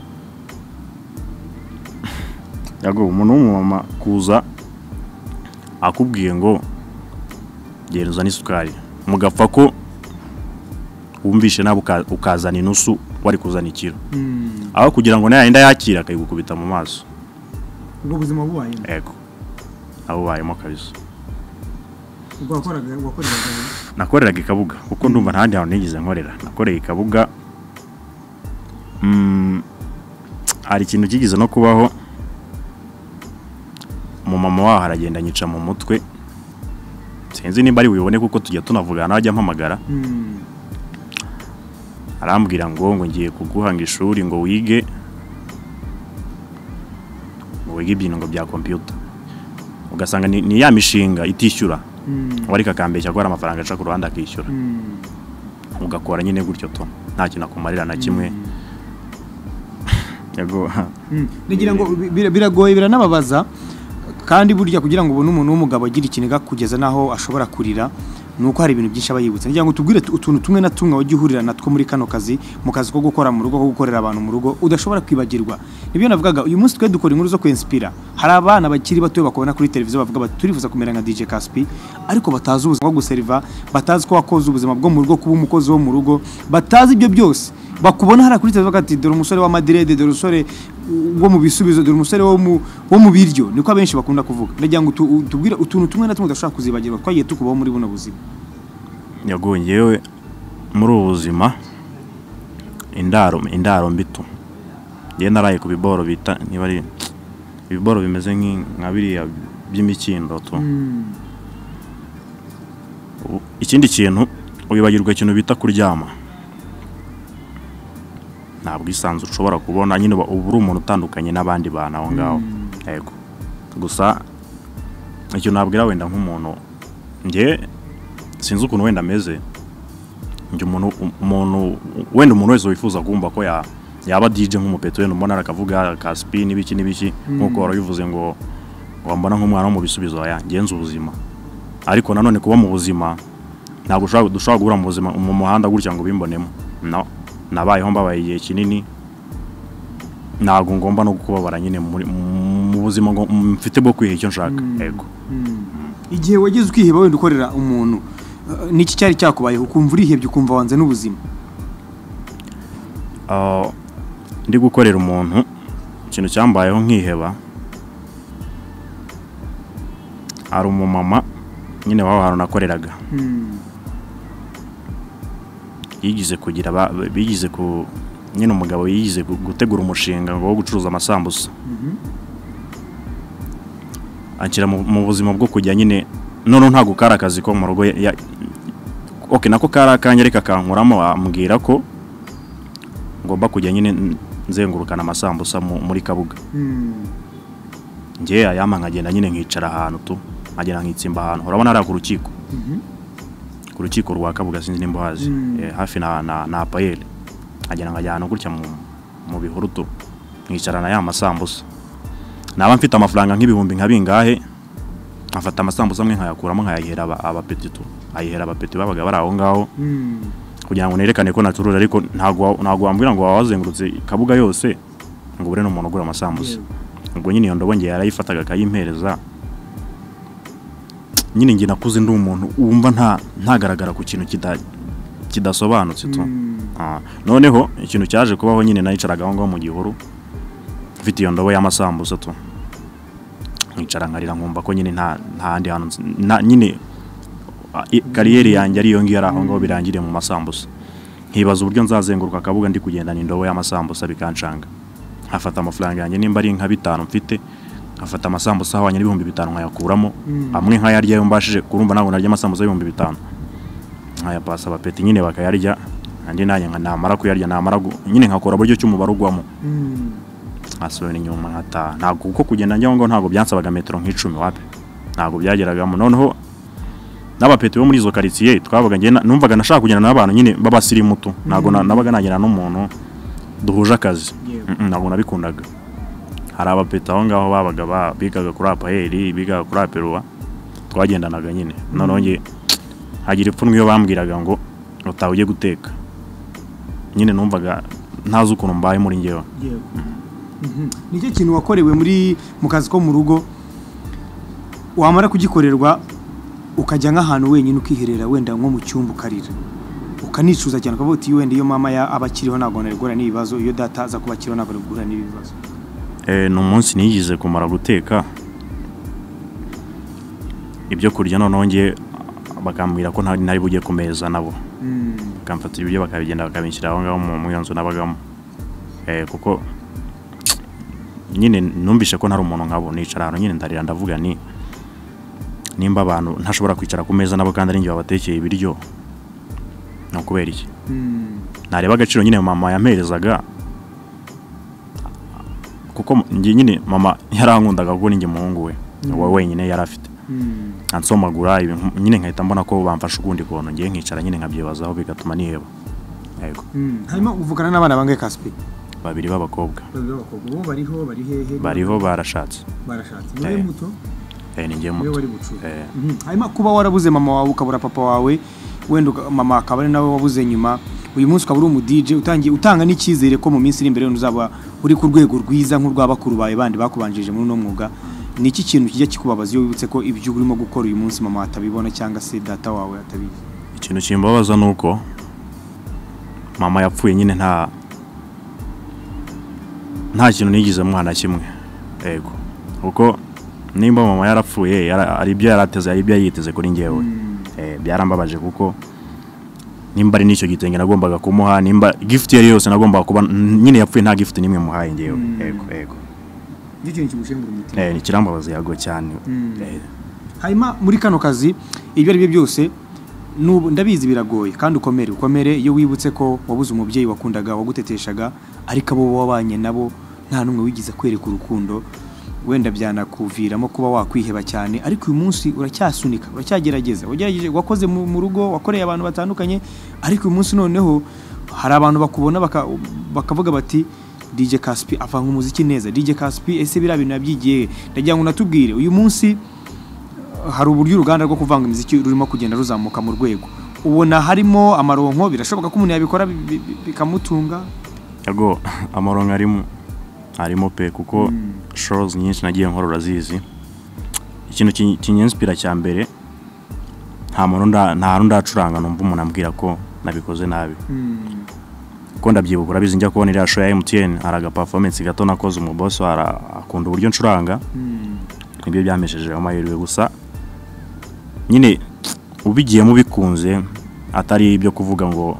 yago umuntu w'umumama kuza akubwiye ngo geruza n'isukari mugapfa ko wumvishe nabo ukazana inusu wari kuzana ikiro aho kugira ngo nayo inda yakira akayigukubita mu maso ubwo buzima bubaye yego abo bayemo kabisa ubwo wakoraga wakoreraga nakoreraga ikabuga kuko ndumva ntandi hantu nigize nkorera nakoreye ikabuga mm ari ikintu kigize no kubaho mu mama waho aragenda nyica mu mutwe sinzi nimba ari wibone kuko tujya tunavugana ajya mpamagara arambwira ngo ngo ngiye kuguhanga ishuri ngo wige ngo wige ibintu ngo bya computer ugasanga ni, ni ya mishinga itishyura wari kakambeshya ko ari amafaranga aca ku ruhande akishyura ugakora nyine gutyo to nta kintu akumarira na kimwe yago nigira ngo biragoye biranababaza kandi burya kugira ngo ubone umuntu w'umugabo agira ikiniga kugeza naho ashobora kurira nuko hari ibintu byinshi abayibutsa ngira ngo tubwire utuntu tumwe na tumwe wagihurira natwo muri kano kazi mu kazi ko gukora mu rugo ko gukorera abantu mu rugo udashobora kwibagirwa nibyo navugaga uyu munsi twe dukora inkuru zo kwinspira hari abana bakiri bato bakobona kuri televiziyo bavuga bati turifuza kumera nka D J Caspi ariko batazi ubuzima bwo guseriva batazi ko wakoze ubuzima bwo mu rugo kuba umukozi wo mu rugo batazi ibyo byose bakubona hari kuri televiziyo bakati dore umusore wa Madrid dore umusore wo mu bisubizo dore umusore wo mu wo mu biryo niko abenshi bakunda kuvuga ndagira ngo tubwire utuntu tumwe na tumwe udashobora kuzibagirwa twagiye tukubaho muri buno buzima yagongewe muri ubuzima indaro indaro mbito ngiye naraye ku biboro bita niba ari ibiboro bimeze nk'abiriya by'imikindo to mm. ikindi kintu wibagirwa ikintu bita kuryama ntabwo isanzwe ushobora kubona nyine uburi umuntu utandukanye n'abandi bana aho ngaho yego gusa icyo nabwira wenda nk'umuntu nge sinzi ukuntu wenda ameze nge umuntu umuntu wenda umuntu wese wifuza kumva ko ya yaba D J nk'umupeto wenda umbona arakavuga Caspi n'ibiki n'ibiki nkuko warabivuze ngo wambona nk'umwana wo mu bisubizo ya ngenza ubuzima ariko nanone kuba mu buzima ntabwo ushobora dushobora guhura mu buzima mu muhanda gutya ngo bimbonemo no nabayeho mbabaye igihe kinini ntabwo ngomba no kubabara nyine mu buzima ngo mfite bwo kwiha icyo nshaka yego igihe wagize ukiheba wenda ukorera umuntu niki cyari cyakubaye ukumva urihebye ukumva wanze n'ubuzima ah ndi gukorera umuntu ikintu cyambayeho nkiheba ari umumama nyine waho hano nakoreraga yigize kugira bigize ku nyine umugabo yigize gutegura umushinga ngo wo gucuruza amasambusa akira mu buzima bwo kujya nyine none nta gukara akazi ko mu rugo okay nako kara kanyereka kankuramo ambwira ko ngomba kujya nyine nzengurukana amasambusa muri Kabuga ngiye ayama nkagenda nyine nkicara ahantu tu nkagenda nkitsimba ahantu urabona ari ku rukiko ku rukiko rwa Kabuga sinzi nimba hazi hafi na na Apayeli agenda ngajyana gutya mu mu bihuru tu nkicarana ya masambusa naba mfite amafaranga nk'ibihumbi nka bingahe afata amasambusa amwe nkayakuramo nkayahera abapeti tu ayihera abapeti babaga bari aho ngaho kugira ngo nerekane ko naturura ariko ntago ntago wambwira ngo wazengurutse Kabuga yose ngo bure no muntu ugura amasambusa ubwo nyine iyo ndobo ngiye yarayifataga akayimpereza nyine ngi nakuze ndi umuntu wumva nta ntagaragara ku kintu kida kidasobanutse tu ah noneho ikintu cyaje kubaho nyine nayicaraga aho ngaho mu gihuru mfite iyo ndobo y'amasambusa tu nkicara nkarira nkumva ko nyine nta ntandi hano nyine kariyeri yanjye ari yo ngiyo aho ngaho birangiriye mu masambusa nkibaza uburyo nzazenguruka Kabuga ndi kugendana indobo y'amasambusa bikancanga hafata amafaranga yanjye nimba ari nka bitanu mfite afata amasambusa hawanye n'ibihumbi bitanu nkayakuramo amwe nkayarya yo mbashije kurumva nabo narya amasambusa y'ibihumbi bitanu nkaya pasa abapeti nyine bakayarya andi nanye nka namara kuyarya namara nyine nkakora buryo cy'umubare ugwamo asubira inyuma hata ntabwo uko kugenda njya ngo ntabwo byansabaga metero nk'icumi wapi ntabwo byageragamo noneho n'abapeti bo muri izo quartier twabaga nge numvaga nashaka kugenda n'abantu nyine babasirimu tu ntabwo nabaga nagera n'umuntu duhuje akazi ntabwo nabikundaga hari abapeti aho ngaho babaga bigaga kuri Apayeli bigaga kuri Aperuwa twagendanaga nyine noneho nge hagira ipfunwe iyo bambwiraga ngo utahuye guteka nyine numvaga ntazi ukuntu mbaye muri ngewe nicyo kintu wakorewe muri mu kazi ko mu rugo wamara kugikorerwa ukajya nk'ahantu wenyine ukiherera wenda nko mu cyumba ukarira ukanicuza cyane ukavuga uti wenda iyo mama abakiriho ntabwo narigura n'ibibazo iyo data aza kubakiriho ntabwo narigura n'ibibazo eh no munsi nigize kumara guteka ibyo kurya none ngiye bakambwira ko ntari bujye kumeza nabo bakamfata ibyo bakabigenda bakabinshyira aho ngaho mu nzu nabagamo eh kuko nyine numbishe ko ntari umuntu nkabo nicara hano nyine ndarira ndavuga ni nimba abantu ntashobora kwicara ku meza nabo kandi ari ngiye babatekeye ibiryo no kubera iki nareba agaciro nyine mama yamperezaga kuko ngi nyine mama yarankundaga kuko ninge muhungu we wowe wenyine yarafite ansomagura nyine nkahita mbona ko bamfasha ukundi konto ngiye nkicara nyine nkabyibazaho bigatuma niheba yego harimo uvugana n'abana bangahe Caspi babiri b'abakobwa babiri b'abakobwa bo bariho bari hehe bariho barashatse barashatse niwe muto eh ni ngiye niwe muto wari bucura eh Mhm. hanyuma kuba warabuze mama wawe ukabura papa wawe wenda uka- mama akaba ari nawe wabuze nyuma uyu munsi ukaba uri umu D J utangiye utanga n'icyizere ko mu minsi iri imbere uzaba uri ku rwego rwiza nk'urw'abakuru bawe bandi bakubanjije muri uno mwuga ni iki kintu kijya kikubabaza iyo wibutse ko ibyo urimo gukora uyu munsi mama atabibona cyangwa se data wawe atabizi ikintu kimbabaza nuko mama yapfuye nyine nta nta kintu nigize mwana kimwe yego kuko nimba mama yarapfuye yara- ari ibyo yarateze ari ibyo yiteze kuri ngewe eh byarambabaje kuko nimba ari nicyo gitenge nagombaga kumuha nimba gift yari yose nagombaga kuba nyine yapfuye nta gift nimwe muhaye ngewe yego yego nicyo kintu kimushengura umutima eh ni kirambabaza yago cyane Mm. eh hanyuma muri kano kazi ibyo ari byo byose nubu ndabizi biragoye kandi ukomere ukomere iyo wibutse ko wabuze umubyeyi wakundaga waguteteshaga ariko abo wabanye nabo nta numwe wigize kwereka urukundo wenda byanakuviramo kuba wakwiheba cyane ariko uyu munsi uracyasunika uracyagerageza ugerageje wakoze mu mu rugo wakoreye abantu batandukanye ariko uyu munsi noneho hari abantu bakubona baka- bakavuga bati D J Caspi avanga umuziki neza D J Caspi ese bira bintu yabyigiye ndagira ngo natubwire uyu munsi hari uburyo uruganda rwo kuvanga imiziki rurimo kugenda ruzamuka mu rwego ubona harimo amaronko birashoboka ko umuntu yabikora bi- bi- bi- bikamutunga yago amarongo arimo arimo pe kuko shows nyinshi nagiye nkora urazizi ikintu ki- kinyenspira cya mbere nta muntu nda nta hantu ndacuranga numva umuntu ambwira ko nabikoze nabi kuko ndabyibuka urabizi njya kubona iriya show ya M T N araga performance gato nakoze umu boss ara akunda uburyo ncuranga nibyo byamesheje amahirwe gusa nyine ubigiyemo bikunze atari ibyo kuvuga ngo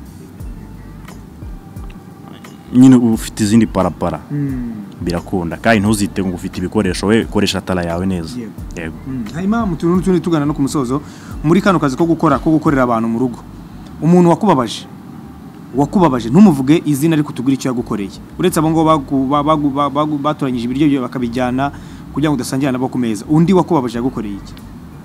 nyine ufite izindi parapara birakunda kandi ntuzite ngo ufite ibikoresho we koresha tala yawe neza Yego. yego hanyuma mu tuntu n'utundi tugana no ku musozo muri kano kazi ko gukora ko gukorera abantu mu rugo umuntu wakubabaje wakubabaje ntumuvuge izina ariko tugura icyo yagukoreye uretse abo ngo bagu- ba- bagu- ba- bagu- batoranyije ibiryo byo bakabijyana kugira ngo udasangira nabo ku meza undi wakubabaje yagukoreye iki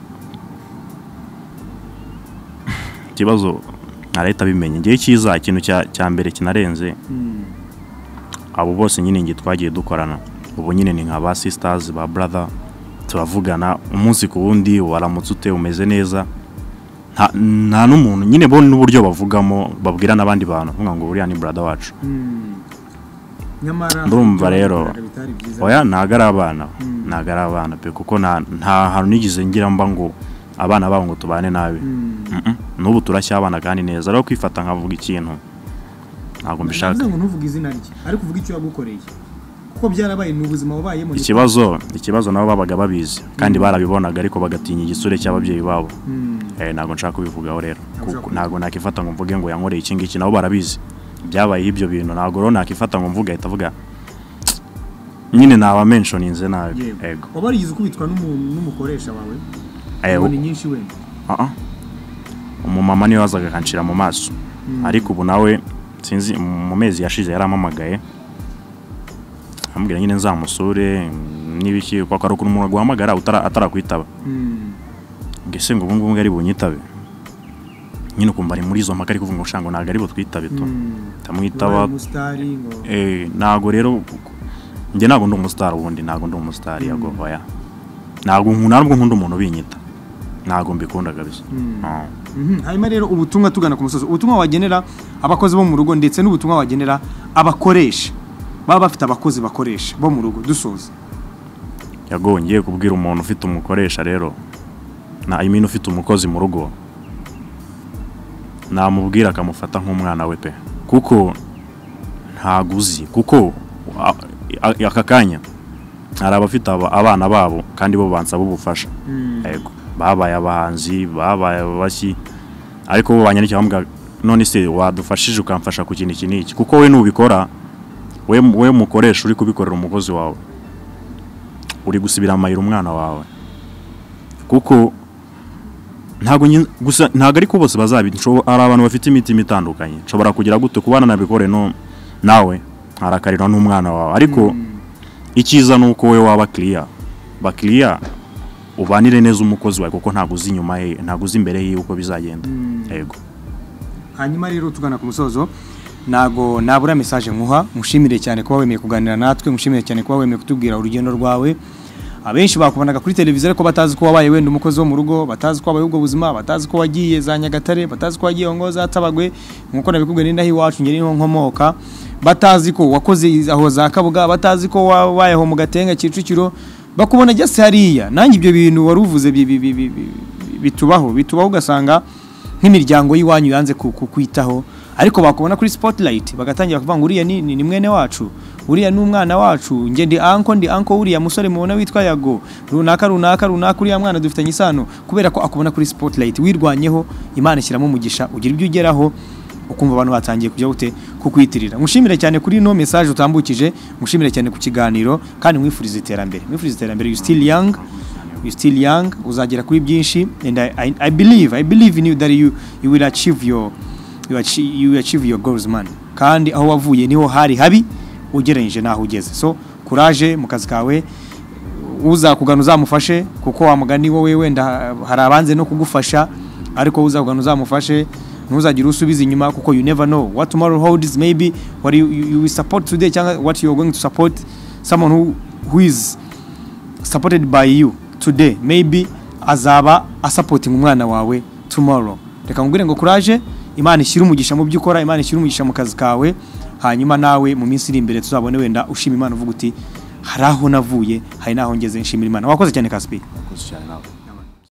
ikibazo ntarahita bimenye ngiye cyiza ikintu cya cya mbere kinarenze abo bose nyine ngi twagiye dukorana ubu nyine ni nka ba sisters ba brother turavugana umunsi ku wundi waramutse ute umeze neza nta nta n'umuntu nyine bo n'uburyo bavugamo babwira n'abandi bantu nkuga ngo uriya ni brother wacu nyamara Ndumva rero, bitari byiza. oya ntago ari abana ntago ari abana pe kuko nta nta hantu nigize ngira mba ngo abana babo ngo tubane nabi Mm-mm. n'ubu turacyabana kandi neza rero kwifata nkavuga ikintu ntabwo mbishaka Navuze ngo ntuvuge izina rye ariko uvuge icyo yagukoreye kuko byarabaye ni ubuzima wabayemo ni- ikibazo ikibazo nabo babaga babizi kandi barabibonaga ariko bagatinya igisure cy'ababyeyi babo Mm. eh ntabwo nshaka kubivugaho rero ushaka kuko ntabwo nakifata ngo mvuge ngo yankoreye iki ngiki nabo barabizi byabaye ibyo bintu ntabwo rero nakifata ngo mvuge ahita avuga nyine naba mentioninze nabi Yego. yego waba warigize ukubitwa n'umuntu n'umukoresha wawe Eh, ubona nyinshi wenda ah ah umumama niwe wazaga akanshira mu maso ariko ubu nawe sinzi mu mezi yashize yarampamagaye ambwira nyine nzamusure n'ibiki kwa ari ukuntu umuntu guhamagara utara atarakwitaba Mm. ngese ngo ubu ngubu ngari bunyitabe nyine ukumva ari muri izo mpaka ari kuvuga ngo shango ntago ari butwitabe to Mm. tamwitaba Wabaye umusitari ngo eh ntago rero njye ntago ndi umustar ubundi ntago ndi umustar yago oya ntago nkunda nubwo nkunda umuntu binyita ntago mbikunda kabisa Mm. Ah. Mhm. hanyuma rero ubutumwa tugana ku musozi ubutumwa wagenera abakozi bo mu rugo ndetse n'ubutumwa wagenera abakoresha baba bafite abakozi bakoresha bo mu rugo dusoza yagongeye kubwira umuntu ufite umukoresha rero na imino ufite umukozi mu rugo namubwira akamufata nk'umwana we pe kuko ntaguzi kuko a- a- aka kanya hari abafite aba- abana babo kandi bo bansaba ubufasha yego babaye abahanzi babaye abashyi ariko bo banyandikira bambwira none se wadufashije ukamfasha ku kintu iki n'iki kuko we nubikora we we mukoresha uri kubikorera umukozi wawe uri gusibira amayira umwana wawe kuko ntago nyi- gusa ntago ariko bose bazabi nshobo- hari abantu bafite imitima itandukanye nshobora kugira gute kubana nabikore no nawe harakarira n'umwana wawe ariko icyiza nuko we waba clear ba clear ubanire neza umukozi wawe kuko ntago uzi inyuma ye ntago uzi imbere ye uko bizagenda yego hanyuma rero tugana ku musozo nago nabura message nkuha mushimire cyane kuba wemeye kuganira natwe mushimire cyane kuba wemeye kutubwira urugendo rwawe abenshi bakubonaga kuri televiziyo ariko batazi ko wabaye wenda umukozi wo mu rugo, batazi ko wabaye ubwo buzima, batazi ko wagiye za Nyagatare, batazi ko wagiye ngo za Tabagwe nkuko nabikubwiye ni ndahi wacu ngeri niho nkomoka, batazi ko wakoze aho za Kabuga, batazi ko wabayeho mu Gatenga Kicukiro, bakubona just hariya. Nanjye ibyo bintu waruvuze bitubaho bitubaho ugasanga nk'imiryango yiwanyu yanze kukwitaho, ariko bakubona kuri spotlight bagatangira kuvuga ngo uriya ni, ni mwene wacu, uriya ni umwana wacu, nge ndi anko ndi anko uriya musore mubona witwa Yago runaka runaka runaka, uriya mwana dufitanye isano, kubera ko akubona kuri spotlight. Wirwanyeho, Imana ishyiramo umugisha, ugira ibyo ugeraho, ukumva abantu batangiye kujya gute kukwitirira. Mushimire cyane kuri no message utambukije, mushimire cyane ku kiganiro, kandi mwifuriza iterambere, mwifuriza iterambere. You still young, you still young, uzagera kuri byinshi, and I, I, I believe I believe in you that you you will achieve your you achieve, you achieve your goals man. Kandi aho wavuye niho hari habi ugereranije naho ugeze. So courage mu kazi kawe, uzakugana uzamufashe, kuko wa mugani wowe wenda hari abanze no kugufasha, ariko uzakugana uzamufashe, ntuzagira usubiza inyuma, kuko you never know what tomorrow holds. Maybe what you, you, you will support today cyangwa what you are going to support someone who who is supported by you today, maybe azaba asupporting umwana wawe tomorrow. Reka ngubwire ngo courage, Imana ishyira umugisha mu byo ukora, Imana ishyira umugisha mu kazi kawe, hanyuma nawe mu minsi iri imbere tuzabone wenda ushima Imana uvuga uti hari aho navuye, hari naho ngeze, nshimira Imana. Wakoze cyane Kaspi. Wakoze cyane nawe.